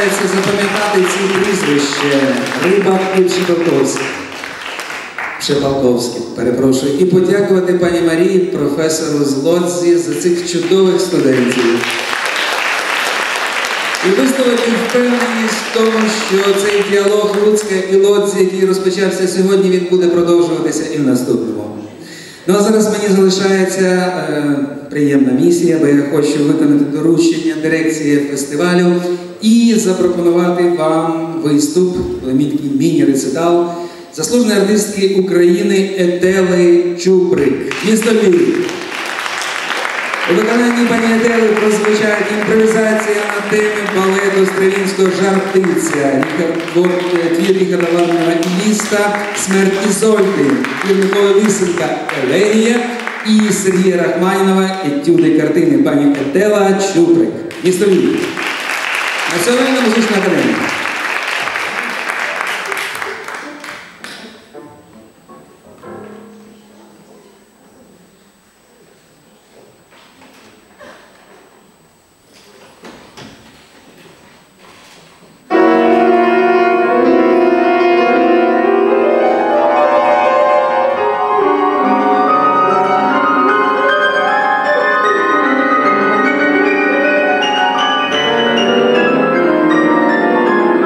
Speaker 1: залишається запам'ятати ці прізвища. Рибак і Шепалковський. Шепалковський, перепрошую. І подякувати пані Марії, професору з Лодзі, за цих чудових студентів. І висловити впевненість в тому, що цей діалог Луцька і Лодзі, який розпочався сьогодні, він буде продовжуватися і в наступному. Ну а зараз мені залишається е, приємна місія, бо я хочу виконати доручення дирекції фестивалю і запропонувати вам виступ, міні-рецитал заслуженої артистки України Етели Чуприк. Місто Львів. У виконанні пані Етели прозвучать імпровізація на темі балету Стравінського «Жар-птиця», твір Ріхарда Вагнера «Ліста», «Смерть Ізольди», твір Миколи Лисенка «Елегія» і Сергія Рахманінова етюди картини пані Етела Чуприк. Місто Львів. Національна музична академія.
Speaker 8: Thank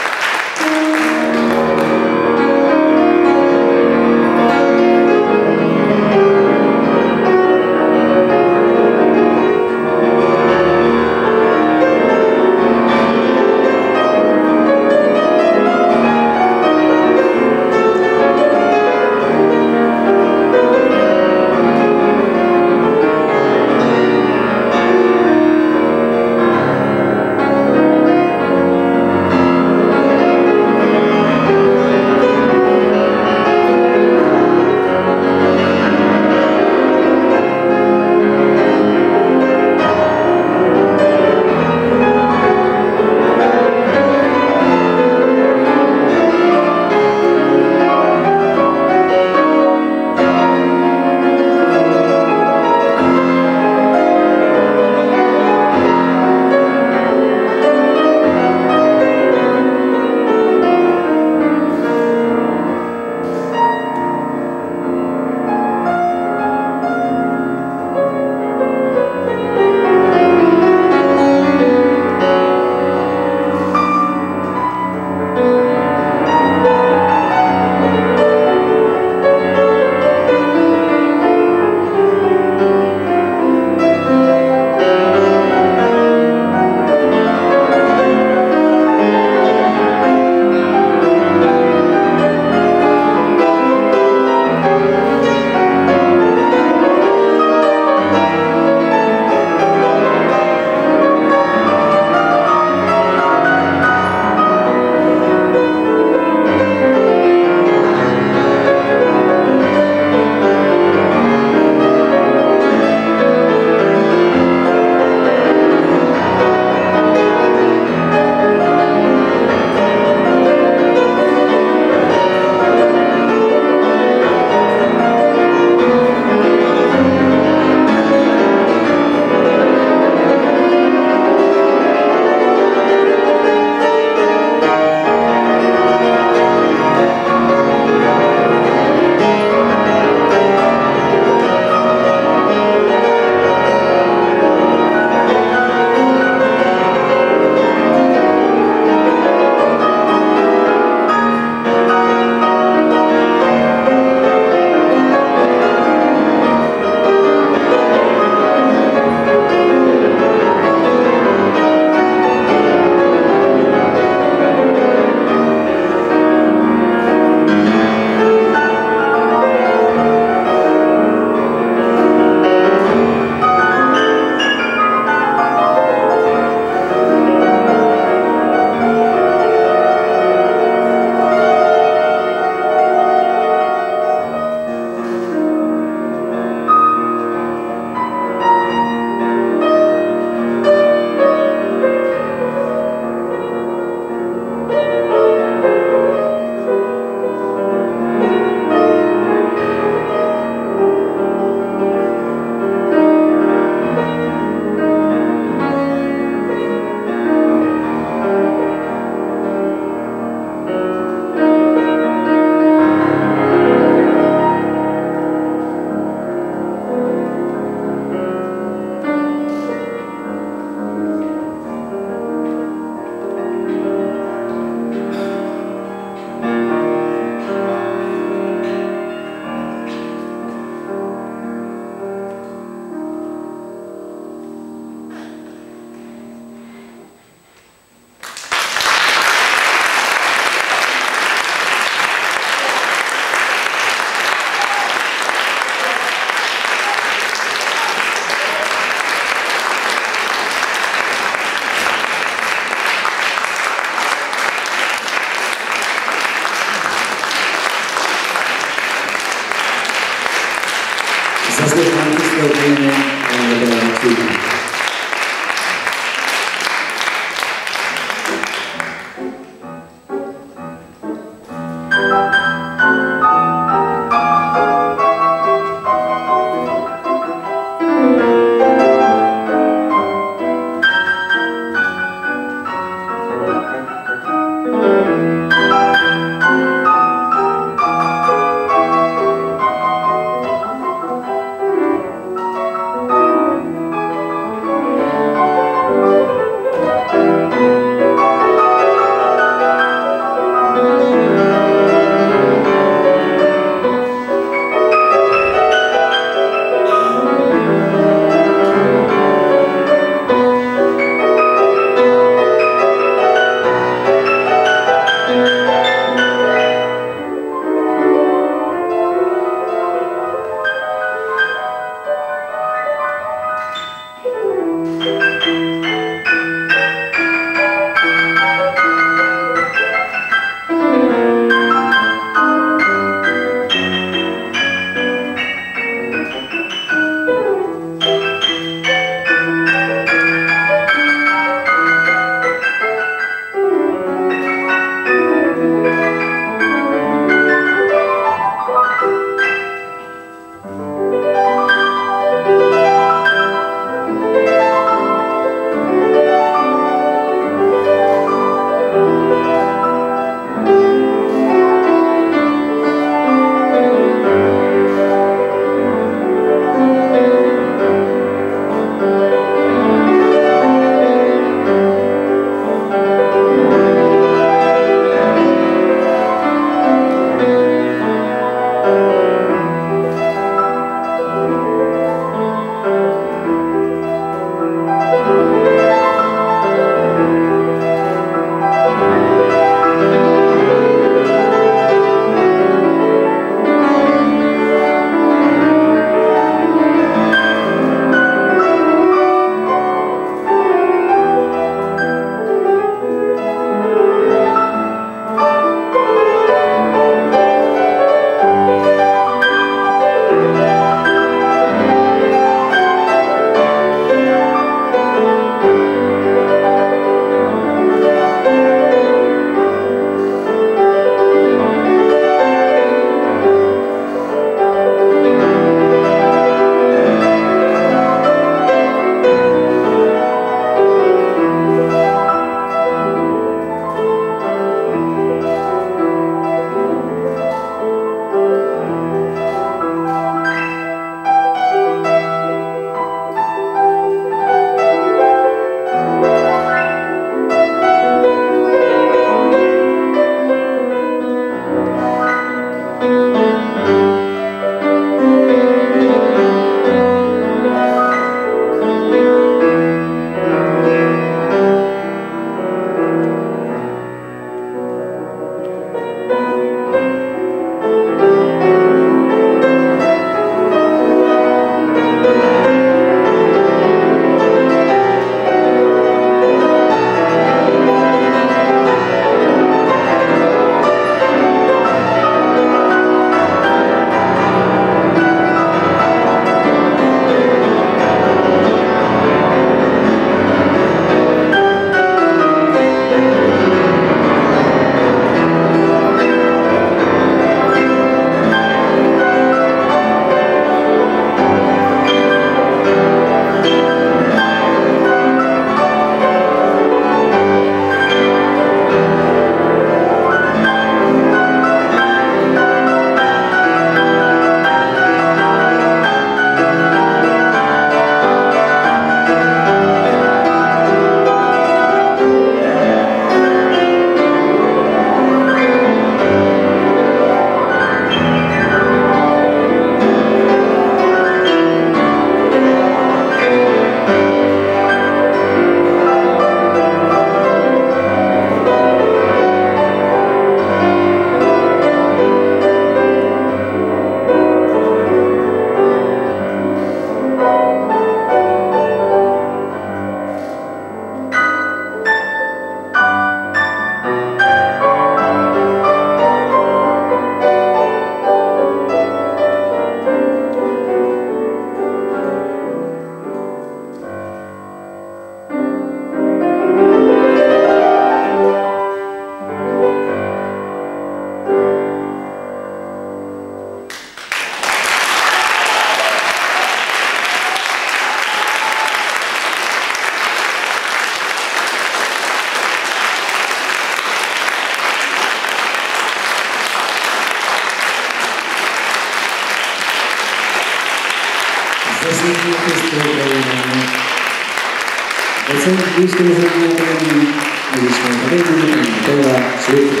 Speaker 1: Доцент Львівської державної академії медичної академії Микола Шлюк.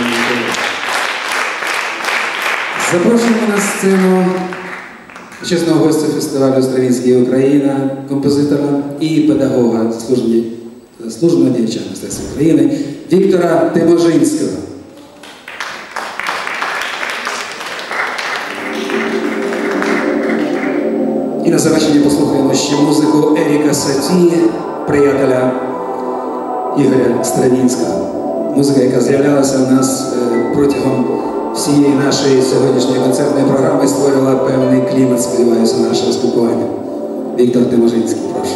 Speaker 1: Запрошуємо на сцену почесного гостя фестивалю «Стравінський Україна», композитора і педагога службного діяча мистецтва України Віктора Тиможинського. І на завершення послухаємо ще музику Еріка Саті, приятеля Ігоря Стравінського. Музика, яка з'являлася у нас протягом всієї нашої сьогоднішньої концертної програми, створювала певний клімат, сподіваюся, нашого спілкування. Віктор Тиможинський, прошу.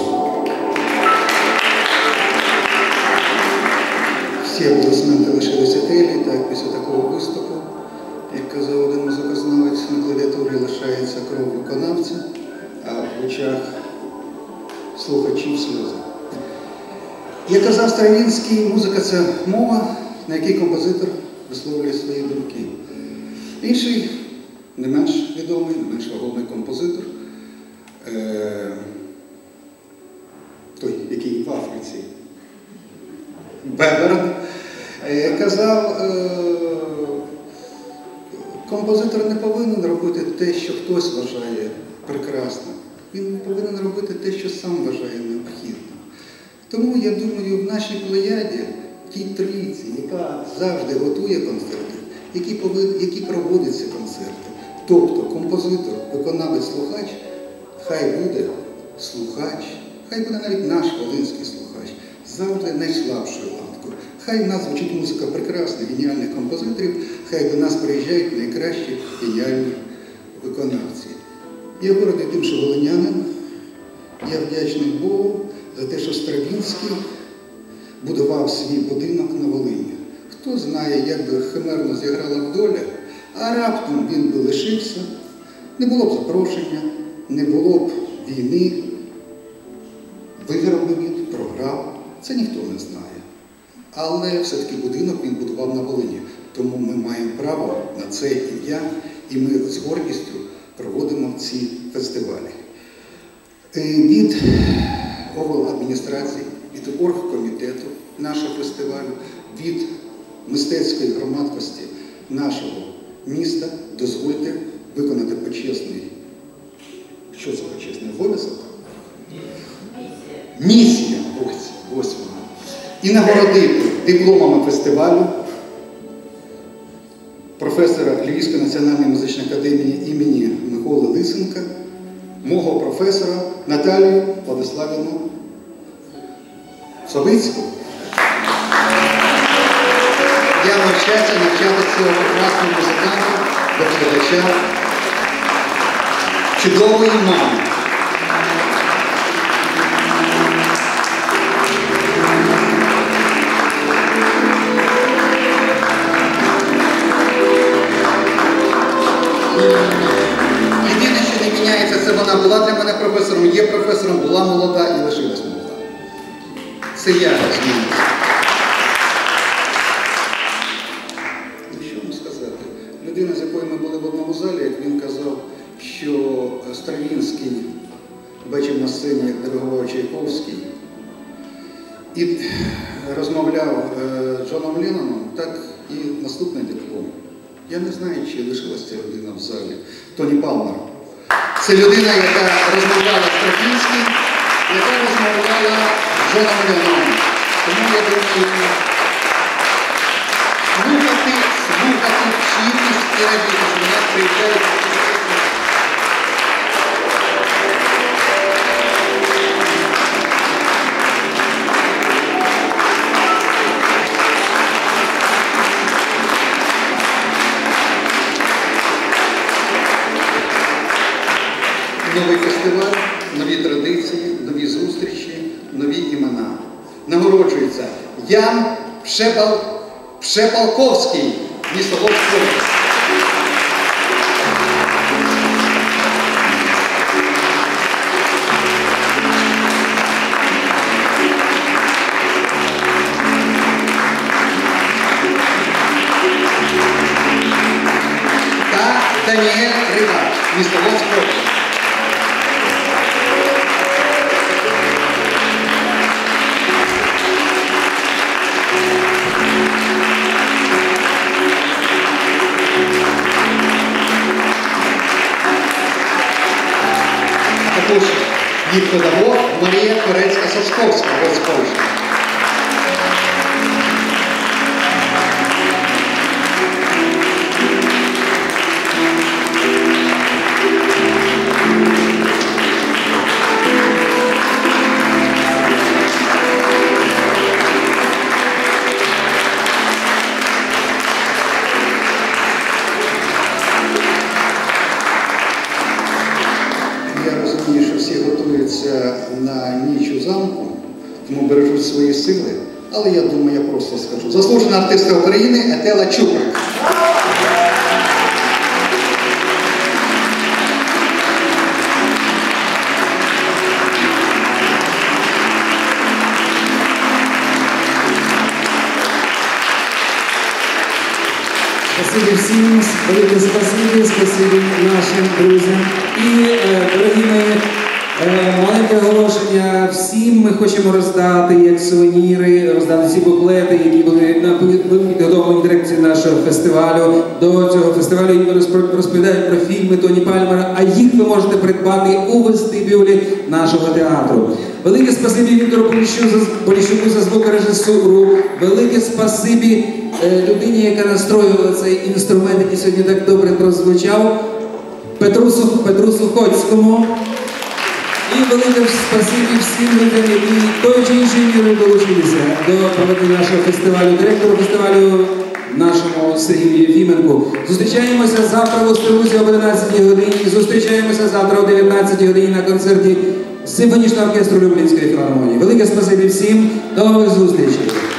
Speaker 13: Всі аплодисменти лишилися телі, так, після такого виступу, як казав один музикознавець, на клавіатурі лишається кров виконавця, а в очах слухачів сльози. Як казав Стравінський, музика – це мова, на якій композитор висловлює свої думки. Інший, не менш відомий, не менш вагомий композитор, е той, який в Африці, Бебер, е казав, е композитор не повинен робити те, що хтось вважає прекрасним. Він повинен робити те, що сам вважає необхідним. Тому, я думаю, в нашій плеяді, в тій трійці, яка завжди готує концерти, які, повинні, які проводять ці концерти, тобто композитор, виконавець, слухач, хай буде слухач, хай буде навіть наш волинський слухач, завжди найслабшою ланкою. Хай в нас звучить музика прекрасних, геніальних композиторів, хай до нас приїжджають найкращі геніальні виконавці. Я гордий тим, що волинянин, я вдячний Богу за те, що Стравінський будував свій будинок на Волині. Хто знає, як би химерно зіграла б доля, а раптом він би лишився, не було б запрошення, не було б війни, виграв би він, програв, це ніхто не знає. Але все-таки будинок він будував на Волині, тому ми маємо право на це ім'я, і ми з гордістю проводимо ці фестивалі. Від обладміністрації, від оргкомітету нашого фестивалю, від мистецької громадськості нашого міста дозвольте виконати почесний, що це почесний обов'язок? Місія, ось, ось вона. І нагородити дипломами фестивалю професора Львівської національної музичної академії імені Миколи Лисенка, мого професора Наталію Владиславівну Собицьку. Я навчався навчати цього прекрасного музиканта, викладача, чудової мами. Єдине, що не міняється, це вона була для мене професором, є професором, була молода і лишилась молода. Це я змінився. Що вам сказати? Людина, з якою ми були в одному залі, як він казав, що Стравінський бачив на сцені, як диригував Чайковський, і розмовляв з Джоном Ленноном, так і наступний диплом. Я не знаю, чи лишилась ця людина в залі. Тоні Палмер. Це людина, яка розмовляла з Стравінським, яка розмовляла з Джоном Ленноном. Тому я думаю, слухати, слухати, вчитись і радіти, що до нас приїжджають. Новий фестиваль, нові традиції, нові зустрічі, нові імена. Нагороджується Ян Пшепал... Пшепалковський, місто Луцьк. Та Даніель Рибак, місто Луцьк. і педагог Марія Корецька-Сашковська, ось Польща. На ніч у замку, тому бережуть свої сили, але я думаю, я просто скажу. Заслужена артистка України Етела Чуприк.
Speaker 1: Спасибі всім, велике спасибі, спасибі нашим друзям. І, е, дорогі мої, е, маленьке оголошення. Всім ми хочемо роздати як сувеніри, роздати ці буклети, які були підготовлені дирекцією нашого фестивалю. До цього фестивалю, які розповідають про фільми Тоні Пальмера, а їх ви можете придбати у вестибюлі нашого театру. Велике спасибі Віктору Поліщуку за звукорежисуру, велике спасибі людині, яка настроювала цей інструмент, який сьогодні так добре прозвучав, Петру, Петру Сухоцькому. І велике спасибі всім людям, які тою чи іншою мірою долучилися до проведення нашого фестивалю, директору фестивалю нашому Сергію Єфіменку. Зустрічаємося завтра в Острозі об одинадцятій годині, зустрічаємося завтра о дев'ятнадцятій годині на концерті Симфонічного оркестру Люблінської філармонії. Велике спасибі всім, до нових зустрічей!